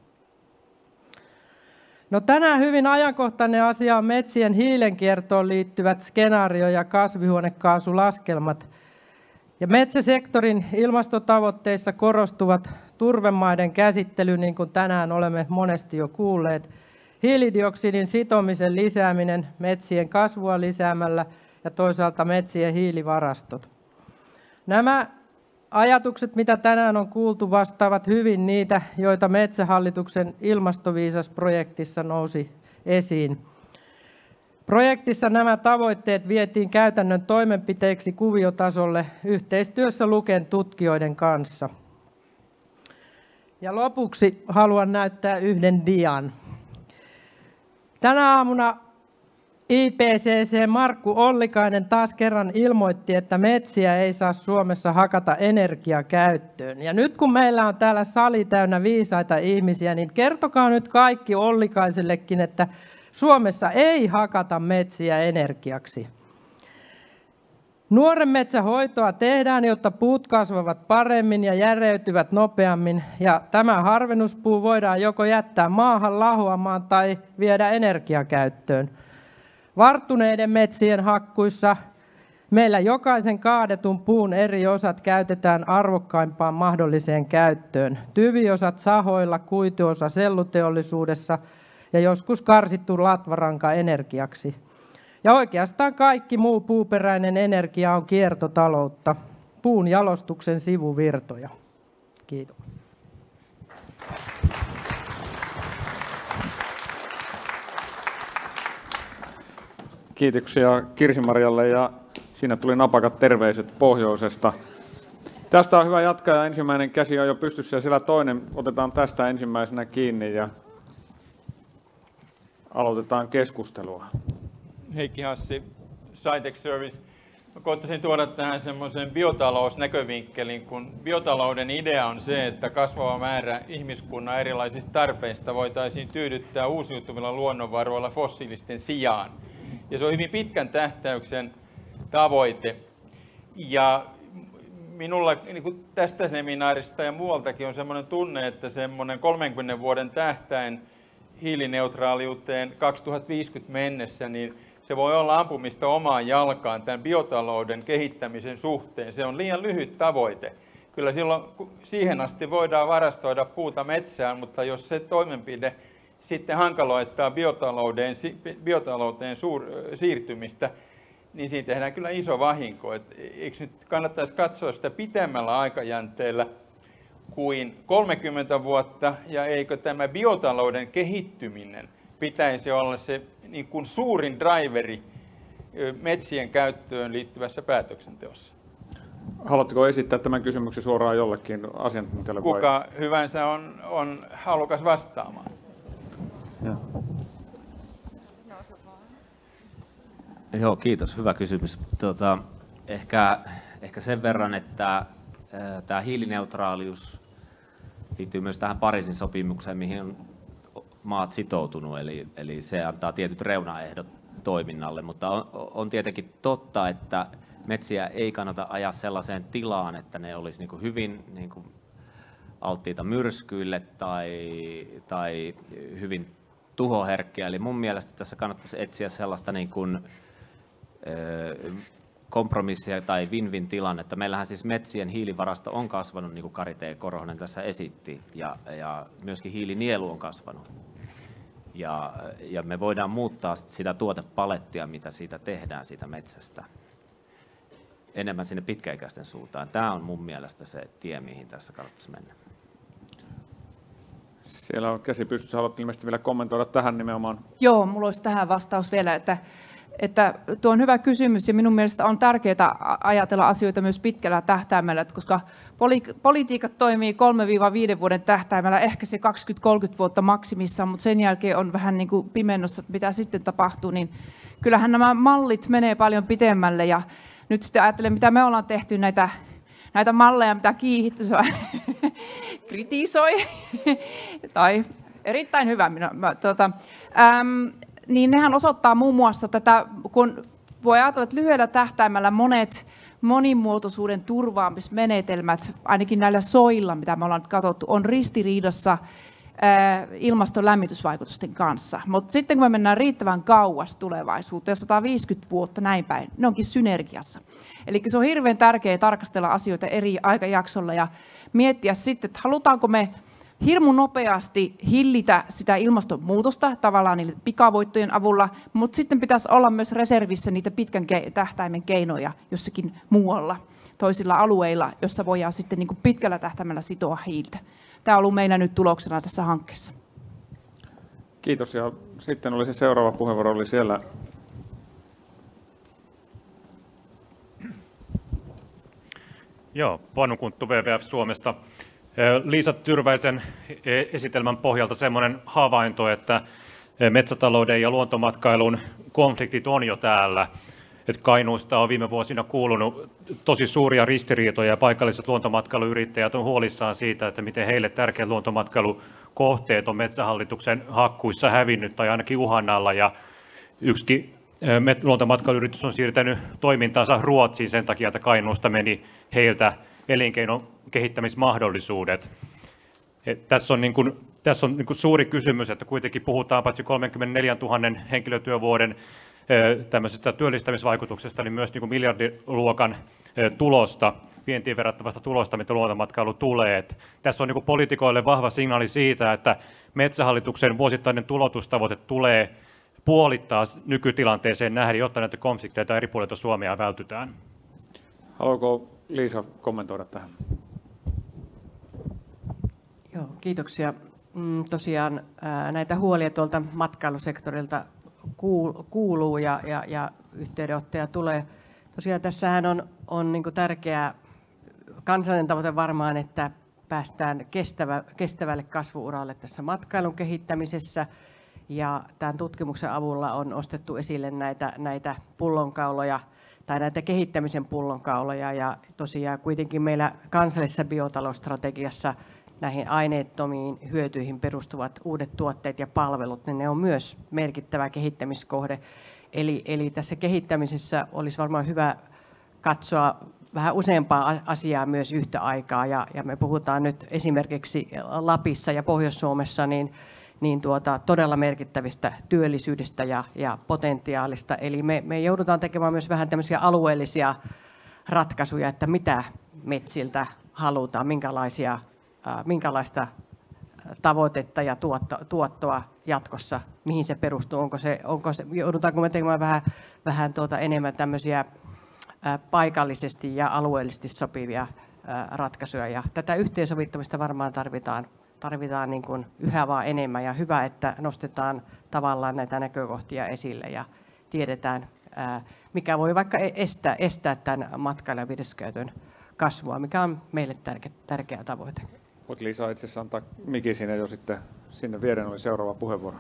No, tänään hyvin ajankohtainen asia on metsien hiilenkiertoon liittyvät skenaario- ja kasvihuonekaasulaskelmat. Ja metsäsektorin ilmastotavoitteissa korostuvat turvemaiden käsittely, niin kuin tänään olemme monesti jo kuulleet, hiilidioksidin sitomisen lisääminen metsien kasvua lisäämällä ja toisaalta metsien hiilivarastot. Nämä ajatukset, mitä tänään on kuultu, vastaavat hyvin niitä, joita Metsähallituksen ilmastoviisas-projektissa nousi esiin. Projektissa nämä tavoitteet vietiin käytännön toimenpiteiksi kuviotasolle yhteistyössä Luken tutkijoiden kanssa. Ja lopuksi haluan näyttää yhden dian. Tänä aamuna IPCC Markku Ollikainen taas kerran ilmoitti, että metsiä ei saa Suomessa hakata energiakäyttöön. Ja nyt kun meillä on täällä sali täynnä viisaita ihmisiä, niin kertokaa nyt kaikki Ollikaisellekin, että Suomessa ei hakata metsiä energiaksi. Nuoren metsän hoitoa tehdään, jotta puut kasvavat paremmin ja järeytyvät nopeammin. Ja tämä harvennuspuu voidaan joko jättää maahan lahoamaan tai viedä energiakäyttöön. Varttuneiden metsien hakkuissa meillä jokaisen kaadetun puun eri osat käytetään arvokkaimpaan mahdolliseen käyttöön. Tyviosat sahoilla, kuituosa selluteollisuudessa ja joskus karsittu latvaranka energiaksi. Ja oikeastaan kaikki muu puuperäinen energia on kiertotaloutta, puun jalostuksen sivuvirtoja. Kiitos. Kiitoksia Kirsi-Marjalle, ja siinä tuli napakat terveiset pohjoisesta. Tästä on hyvä jatkaa, ja ensimmäinen käsi on jo pystyssä ja siellä toinen. Otetaan tästä ensimmäisenä kiinni ja aloitetaan keskustelua. Heikki Hassi, Scitech Service. Koittaisin tuoda tähän semmoisen biotalousnäkövinkkelin, kun biotalouden idea on se, että kasvava määrä ihmiskunnan erilaisista tarpeista voitaisiin tyydyttää uusiutuvilla luonnonvaroilla fossiilisten sijaan. Ja se on hyvin pitkän tähtäyksen tavoite. Ja minulla niin tästä seminaarista ja muualtakin on semmoinen tunne, että semmoinen 30 vuoden tähtäin hiilineutraaliuteen 2050 mennessä, niin se voi olla ampumista omaan jalkaan tämän biotalouden kehittämisen suhteen. Se on liian lyhyt tavoite. Kyllä silloin siihen asti voidaan varastoida puuta metsään, mutta jos se toimenpide sitten hankaloittaa biotalouteen siirtymistä, niin siinä tehdään kyllä iso vahinko. Eikö nyt kannattaisi katsoa sitä pitemmällä aikajänteellä kuin 30 vuotta, ja eikö tämä biotalouden kehittyminen pitäisi olla se niin kuin suurin driveri metsien käyttöön liittyvässä päätöksenteossa? Haluatteko esittää tämän kysymyksen suoraan jollekin asiantuntijalle? Kuka hyvänsä on halukas vastaamaan? Ja. Joo, kiitos. Hyvä kysymys. Ehkä sen verran, että tämä hiilineutraalius liittyy myös tähän Pariisin sopimukseen, mihin on maat sitoutunut, eli se antaa tietyt reunaehdot toiminnalle, mutta on tietenkin totta, että metsiä ei kannata ajaa sellaiseen tilaan, että ne olisi niin kuin hyvin niin kuin alttiita myrskyille tai hyvin tuhoherkkiä. Eli mun mielestä tässä kannattaisi etsiä sellaista niin kuin kompromissia tai win-win tilannetta. Meillähän siis metsien hiilivarasto on kasvanut, niin kuin Kari T. Korhonen tässä esitti, ja myöskin hiilinielu on kasvanut. Ja me voidaan muuttaa sitä tuotepalettia, mitä siitä tehdään, siitä metsästä, enemmän sinne pitkäikäisten suuntaan. Tämä on mun mielestä se tie, mihin tässä kannattaisi mennä. Siellä on käsi pystyssä. Haluatte ilmeisesti vielä kommentoida tähän nimenomaan? Joo, mulla olisi tähän vastaus vielä, että tuo on hyvä kysymys ja minun mielestä on tärkeää ajatella asioita myös pitkällä tähtäimellä, koska politiikat toimii 3-5 vuoden tähtäimellä, ehkä se 20-30 vuotta maksimissaan, mutta sen jälkeen on vähän niin kuin pimennossa, mitä sitten tapahtuu, niin kyllähän nämä mallit menee paljon pitemmälle ja nyt sitten ajattelen, mitä me ollaan tehty näitä malleja, mitä Kiihitys kritisoi, tai erittäin hyvä, niin nehän osoittaa muun muassa tätä, kun voi ajatella, että lyhyellä tähtäimellä monet monimuotoisuuden turvaamismenetelmät, ainakin näillä soilla, mitä me ollaan katsottu, on ristiriidassa ilmaston lämmitysvaikutusten kanssa. Mutta sitten kun me mennään riittävän kauas tulevaisuuteen, 150 vuotta näin päin, ne onkin synergiassa. Eli se on hirveän tärkeää tarkastella asioita eri aikajaksolla ja miettiä sitten, että halutaanko me hirmu nopeasti hillitä sitä ilmastonmuutosta tavallaan niille pikavoittojen avulla, mutta sitten pitäisi olla myös reservissä niitä pitkän tähtäimen keinoja jossakin muualla, toisilla alueilla, jossa voidaan sitten niin kuin pitkällä tähtäimellä sitoa hiiltä. Tämä on ollut meillä nyt tuloksena tässä hankkeessa. Kiitos. Ja sitten oli se seuraava puheenvuoro, oli siellä. Joo, Panu Kunttu WWF Suomesta. Liisa Tyrväisen esitelmän pohjalta semmoinen havainto, että metsätalouden ja luontomatkailun konfliktit on jo täällä. Että Kainuusta on viime vuosina kuulunut tosi suuria ristiriitoja ja paikalliset luontomatkailuyrittäjät on huolissaan siitä, että miten heille tärkeät luontomatkailukohteet on Metsähallituksen hakkuissa hävinnyt tai ainakin uhan alla. Ja yksikin luontomatkailuyritys on siirtänyt toimintaansa Ruotsiin sen takia, että Kainuusta meni heiltä elinkeinon kehittämismahdollisuudet. Tässä on suuri kysymys, että kuitenkin puhutaan paitsi 34 000 henkilötyövuoden tämmöisestä työllistämisvaikutuksesta, niin myös miljardiluokan tulosta, vientiin verrattavasta tulosta, mitä luontomatkailu tulee. Tässä on poliitikoille vahva signaali siitä, että Metsähallituksen vuosittainen tulotustavoite tulee puolittaa nykytilanteeseen nähden, jotta näitä konflikteita eri puolilta Suomea vältytään. Haluaako Liisa kommentoida tähän? Joo, kiitoksia. Tosiaan näitä huolia tuolta matkailusektorilta kuuluu ja yhteydenottoja tulee. Tosiaan tässähän on niin kuin tärkeä kansallinen tavoite varmaan, että päästään kestävälle kasvu-uralle tässä matkailun kehittämisessä. Ja tämän tutkimuksen avulla on nostettu esille näitä pullonkauloja tai näitä kehittämisen pullonkauloja. Ja tosiaan kuitenkin meillä kansallisessa biotalousstrategiassa näihin aineettomiin hyötyihin perustuvat uudet tuotteet ja palvelut, niin ne on myös merkittävä kehittämiskohde. Eli tässä kehittämisessä olisi varmaan hyvä katsoa vähän useampaa asiaa myös yhtä aikaa. Ja me puhutaan nyt esimerkiksi Lapissa ja Pohjois-Suomessa niin todella merkittävistä työllisyydestä ja potentiaalista. Eli me joudutaan tekemään myös vähän tämmöisiä alueellisia ratkaisuja, että mitä metsiltä halutaan, minkälaista tavoitetta ja tuottoa jatkossa, mihin se perustuu, joudutaanko me tekemään vähän enemmän tämmöisiä paikallisesti ja alueellisesti sopivia ratkaisuja. Ja tätä yhteensovittamista varmaan tarvitaan niin kuin yhä vaan enemmän, ja hyvä, että nostetaan tavallaan näitä näkökohtia esille ja tiedetään, mikä voi vaikka estää tämän matkailu- ja virkistysalueiden kasvua, mikä on meille tärkeä tavoite. Voit Liisa itse asiassa antaa mikin sinne jo sitten, sinne viereen oli seuraava puheenvuoro.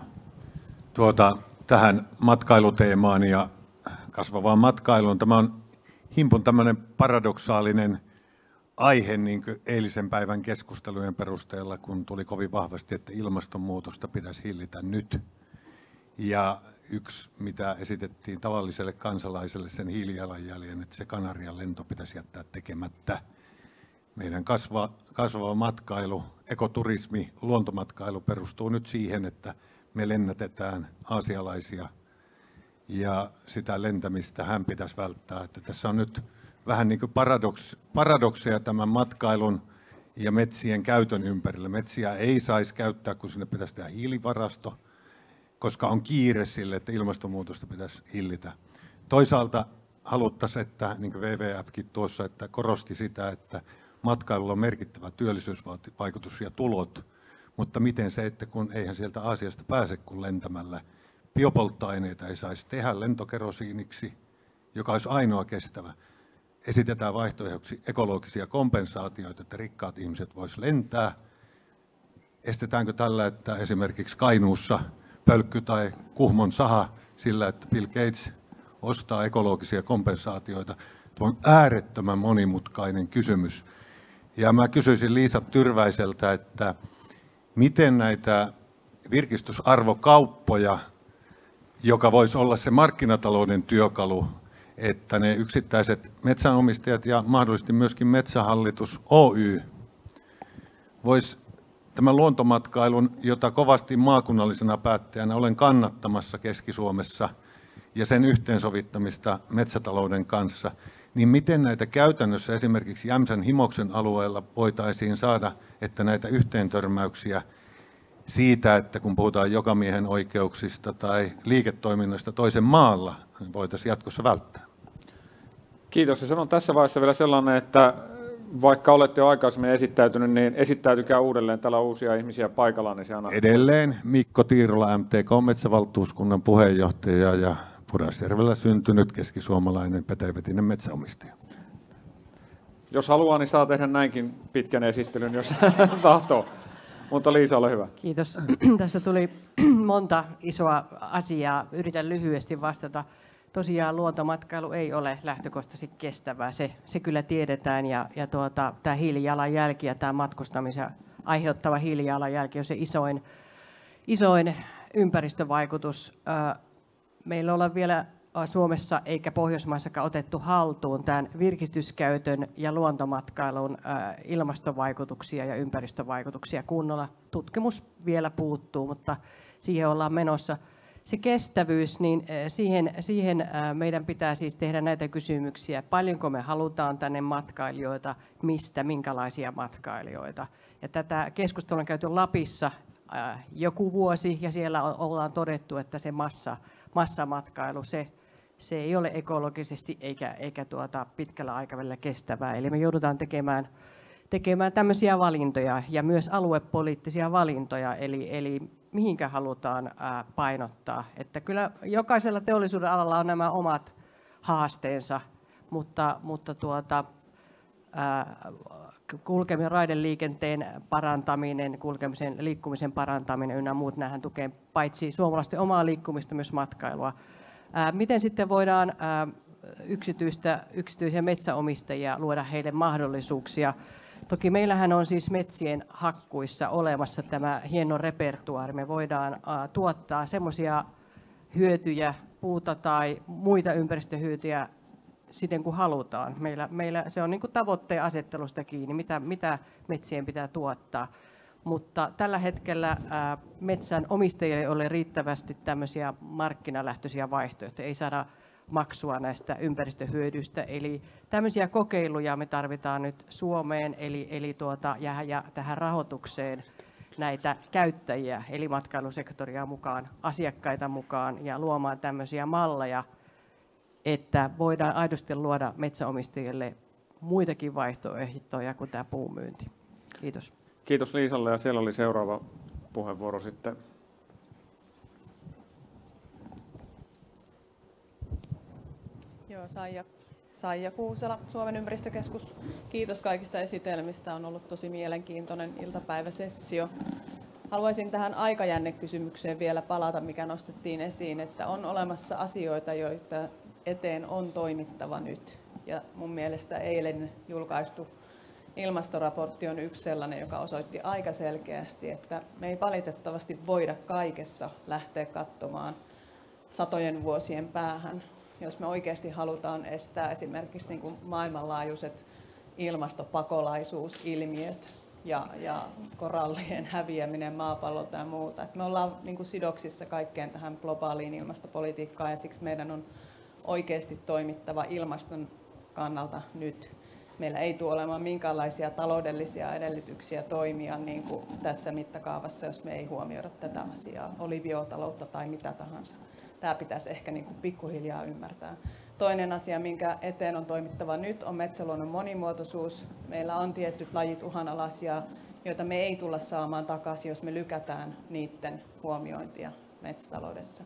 Tähän matkailuteemaan ja kasvavaan matkailuun. Tämä on himpun tämmöinen paradoksaalinen aihe niin kuin eilisen päivän keskustelujen perusteella, kun tuli kovin vahvasti, että ilmastonmuutosta pitäisi hillitä nyt. Ja yksi, mitä esitettiin tavalliselle kansalaiselle, sen hiilijalanjäljen, että se Kanarian lento pitäisi jättää tekemättä. Meidän kasvava matkailu, ekoturismi, luontomatkailu perustuu nyt siihen, että me lennätetään aasialaisia ja sitä lentämistä hän pitäisi välttää. Että tässä on nyt vähän niin kuin paradokseja tämän matkailun ja metsien käytön ympärillä. Metsiä ei saisi käyttää, kun sinne pitäisi tehdä hiilivarasto, koska on kiire sille, että ilmastonmuutosta pitäisi hillitä. Toisaalta haluttaisiin, että niin kuin WWFkin tuossa, että korosti sitä, että matkailulla on merkittävä työllisyysvaikutus ja tulot, mutta miten se, että kun eihän sieltä Aasiasta pääse kuin lentämällä, biopolttoaineita ei saisi tehdä lentokerosiiniksi, joka olisi ainoa kestävä. Esitetään vaihtoehdoksi ekologisia kompensaatioita, että rikkaat ihmiset voisivat lentää. Estetäänkö tällä, että esimerkiksi Kainuussa Pölkky tai Kuhmon saha sillä, että Bill Gates ostaa ekologisia kompensaatioita? Tämä on äärettömän monimutkainen kysymys. Ja mä kysyisin Liisa Tyrväiseltä, että miten näitä virkistysarvokauppoja, joka voisi olla se markkinatalouden työkalu, että ne yksittäiset metsänomistajat ja mahdollisesti myöskin Metsähallitus Oy vois tämän luontomatkailun, jota kovasti maakunnallisena päättäjänä olen kannattamassa Keski-Suomessa ja sen yhteensovittamista metsätalouden kanssa, niin miten näitä käytännössä esimerkiksi Jämsän Himoksen alueella voitaisiin saada, että näitä yhteentörmäyksiä siitä, että kun puhutaan jokamiehen oikeuksista tai liiketoiminnasta toisen maalla, niin voitaisiin jatkossa välttää. Kiitos. Ja sanon tässä vaiheessa vielä sellainen, että vaikka olette jo aikaisemmin esittäytynyt, niin esittäytykää uudelleen. Täällä on uusia ihmisiä paikalla. Niin edelleen Mikko Tiirola, MTK metsävaltuuskunnan puheenjohtaja ja Pudasjärvellä syntynyt keskisuomalainen pätevätinen metsäomistaja. Jos haluaa, niin saa tehdä näinkin pitkän esittelyn, jos tahtoo. Mutta Liisa, ole hyvä. Kiitos. Tästä tuli monta isoa asiaa. Yritän lyhyesti vastata. Tosiaan luontomatkailu ei ole lähtökohtaisesti kestävää. Se kyllä tiedetään. Tämä hiilijalanjälki ja tämä matkustamisen aiheuttava hiilijalanjälki on se isoin ympäristövaikutus. Meillä ollaan vielä Suomessa eikä Pohjoismaissakaan otettu haltuun tämän virkistyskäytön ja luontomatkailun ilmastovaikutuksia ja ympäristövaikutuksia kunnolla. Tutkimus vielä puuttuu, mutta siihen ollaan menossa. Se kestävyys, niin siihen meidän pitää siis tehdä näitä kysymyksiä. Paljonko me halutaan tänne matkailijoita, mistä, minkälaisia matkailijoita. Ja tätä keskustelua on käyty Lapissa joku vuosi ja siellä ollaan todettu, että se massamatkailu, se ei ole ekologisesti eikä pitkällä aikavälillä kestävää. Eli me joudutaan tekemään tämmöisiä valintoja ja myös aluepoliittisia valintoja, eli mihinkä halutaan painottaa. Että kyllä jokaisella teollisuuden alalla on nämä omat haasteensa, mutta kulkemisen, raideliikenteen parantaminen, liikkumisen parantaminen ynnä muut, nämähän tukee paitsi suomalaisten omaa liikkumista, myös matkailua. Miten sitten voidaan yksityisiä metsäomistajia, luoda heille mahdollisuuksia. Toki meillähän on siis metsien hakkuissa olemassa tämä hieno repertuaari. Me voidaan tuottaa semmoisia hyötyjä, puuta tai muita ympäristöhyötyjä siten kuin halutaan. Meillä se on niin kuin tavoitteen asettelusta kiinni, mitä metsien pitää tuottaa. Mutta tällä hetkellä metsän omistajille ei ole riittävästi tämmöisiä markkinalähtöisiä vaihtoehtoja. Ei saada maksua näistä ympäristöhyödyistä. Eli tämmöisiä kokeiluja me tarvitaan nyt Suomeen ja tähän rahoitukseen näitä käyttäjiä, eli matkailusektoria mukaan, asiakkaita mukaan ja luomaan tämmöisiä malleja, että voidaan aidosti luoda metsäomistajille muitakin vaihtoehtoja kuin tämä puumyynti. Kiitos. Kiitos Liisalle ja siellä oli seuraava puheenvuoro sitten. Joo, Saija Kuusela, Suomen ympäristökeskus. Kiitos kaikista esitelmistä. On ollut tosi mielenkiintoinen iltapäiväsessio. Haluaisin tähän aikajännekysymykseen vielä palata, mikä nostettiin esiin, että on olemassa asioita, joita eteen on toimittava nyt. Ja mun mielestä eilen julkaistu ilmastoraportti on yksi sellainen, joka osoitti aika selkeästi, että me ei valitettavasti voida kaikessa lähteä katsomaan satojen vuosien päähän. Jos me oikeasti halutaan estää esimerkiksi niin kuin maailmanlaajuiset ilmastopakolaisuusilmiöt ja korallien häviäminen maapallolta ja muuta. Et me ollaan niin kuin sidoksissa kaikkeen tähän globaaliin ilmastopolitiikkaan ja siksi meidän on oikeasti toimittava ilmaston kannalta nyt. Meillä ei tule olemaan minkäänlaisia taloudellisia edellytyksiä toimia niin kuin tässä mittakaavassa, jos me ei huomioida tätä asiaa, oli biotaloutta tai mitä tahansa. Tämä pitäisi ehkä niin kuin pikkuhiljaa ymmärtää. Toinen asia, minkä eteen on toimittava nyt, on metsäluonnon monimuotoisuus. Meillä on tietyt lajit uhanalaisia, joita me ei tulla saamaan takaisin, jos me lykätään niiden huomiointia metsätaloudessa.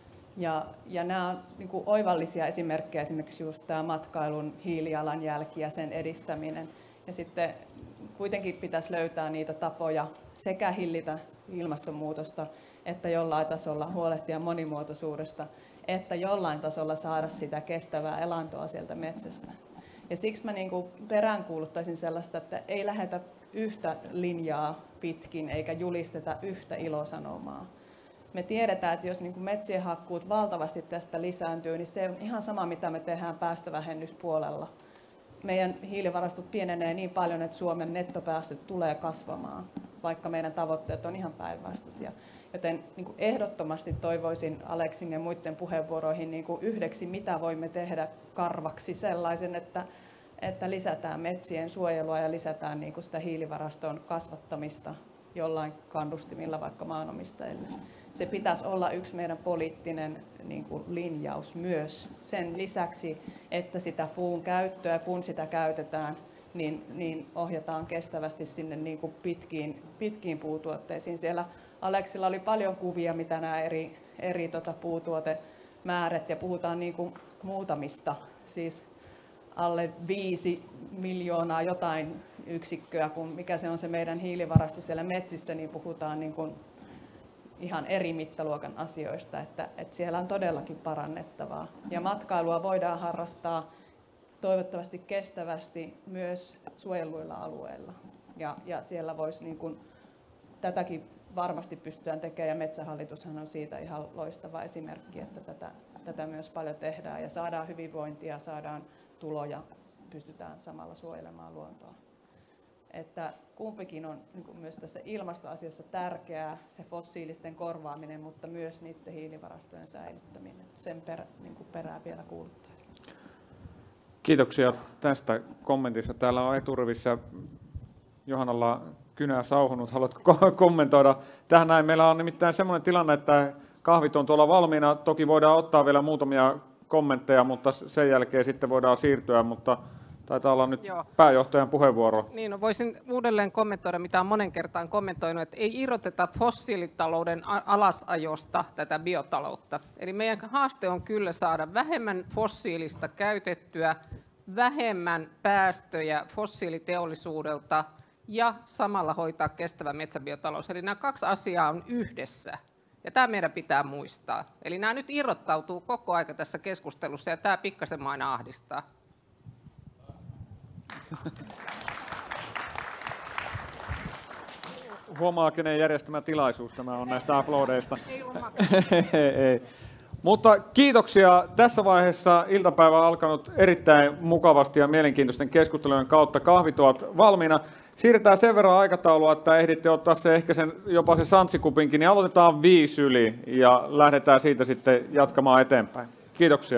Ja nämä on niin kuin oivallisia esimerkkejä, esimerkiksi just tämä matkailun hiilijalanjälki ja sen edistäminen. Ja sitten kuitenkin pitäisi löytää niitä tapoja sekä hillitä ilmastonmuutosta, että jollain tasolla huolehtia monimuotoisuudesta, että jollain tasolla saada sitä kestävää elantoa sieltä metsästä. Ja siksi mä niin kuin peräänkuuluttaisin sellaista, että ei lähdetä yhtä linjaa pitkin eikä julisteta yhtä ilosanomaa. Me tiedetään, että jos niin kuin metsien hakkuut valtavasti tästä lisääntyy, niin se on ihan sama, mitä me tehdään päästövähennyspuolella. Meidän hiilivarastot pienenee niin paljon, että Suomen nettopäästöt tulee kasvamaan, vaikka meidän tavoitteet on ihan päinvastaisia. Joten niin kuin ehdottomasti toivoisin Aleksin ja muiden puheenvuoroihin niin kuin yhdeksi, mitä voimme tehdä karvaksi sellaisen, että lisätään metsien suojelua ja lisätään niin kuin sitä hiilivaraston kasvattamista jollain kannustimilla vaikka maanomistajille. Se pitäisi olla yksi meidän poliittinen niin kuin linjaus myös. Sen lisäksi, että sitä puun käyttöä, kun sitä käytetään, niin ohjataan kestävästi sinne niin kuin pitkiin puutuotteisiin. Siellä Aleksilla oli paljon kuvia, mitä nämä eri puutuotemäärät, ja puhutaan niin kuin muutamista, siis alle 5 miljoonaa jotain yksikköä, kun mikä se on se meidän hiilivarasto siellä metsissä, niin puhutaan niin kuin ihan eri mittaluokan asioista, että siellä on todellakin parannettavaa. Ja matkailua voidaan harrastaa toivottavasti kestävästi myös suojelluilla alueilla. Ja siellä voisi niin kuin, tätäkin varmasti pystytään tekemään, ja Metsähallitushan on siitä ihan loistava esimerkki, että tätä myös paljon tehdään ja saadaan hyvinvointia, saadaan tuloja, pystytään samalla suojelemaan luontoa. Että kumpikin on niin kuin myös tässä ilmastoasiassa tärkeää, se fossiilisten korvaaminen, mutta myös niiden hiilivarastojen säilyttäminen. Sen perään vielä kuuluttaisiin. Kiitoksia tästä kommentista. Täällä on eturivissä Johannalla kynää sauhunut. Haluatko kommentoida tähän näin? Meillä on nimittäin sellainen tilanne, että kahvit on tuolla valmiina. Toki voidaan ottaa vielä muutamia kommentteja, mutta sen jälkeen sitten voidaan siirtyä, mutta taitaa olla nyt pääjohtajan puheenvuoro. Niin, no voisin uudelleen kommentoida, mitä on monen kertaan kommentoinut, että ei irroteta fossiilitalouden alasajosta tätä biotaloutta. Eli meidän haaste on kyllä saada vähemmän fossiilista käytettyä, vähemmän päästöjä fossiiliteollisuudelta ja samalla hoitaa kestävä metsäbiotalous. Eli nämä kaksi asiaa on yhdessä. Ja tämä meidän pitää muistaa. Eli nämä nyt irrottautuu koko aika tässä keskustelussa ja tämä pikkasen aina ahdistaa. Huomaa, kenen järjestämä tilaisuus tämä on näistä aplodeista. Ei. Mutta kiitoksia. Tässä vaiheessa iltapäivä on alkanut erittäin mukavasti ja mielenkiintoisten keskustelujen kautta. Kahvit ovat valmiina. Siirretään sen verran aikataulua, että ehditte ottaa jopa se santsikupinkin, niin aloitetaan 5 yli ja lähdetään siitä sitten jatkamaan eteenpäin. Kiitoksia.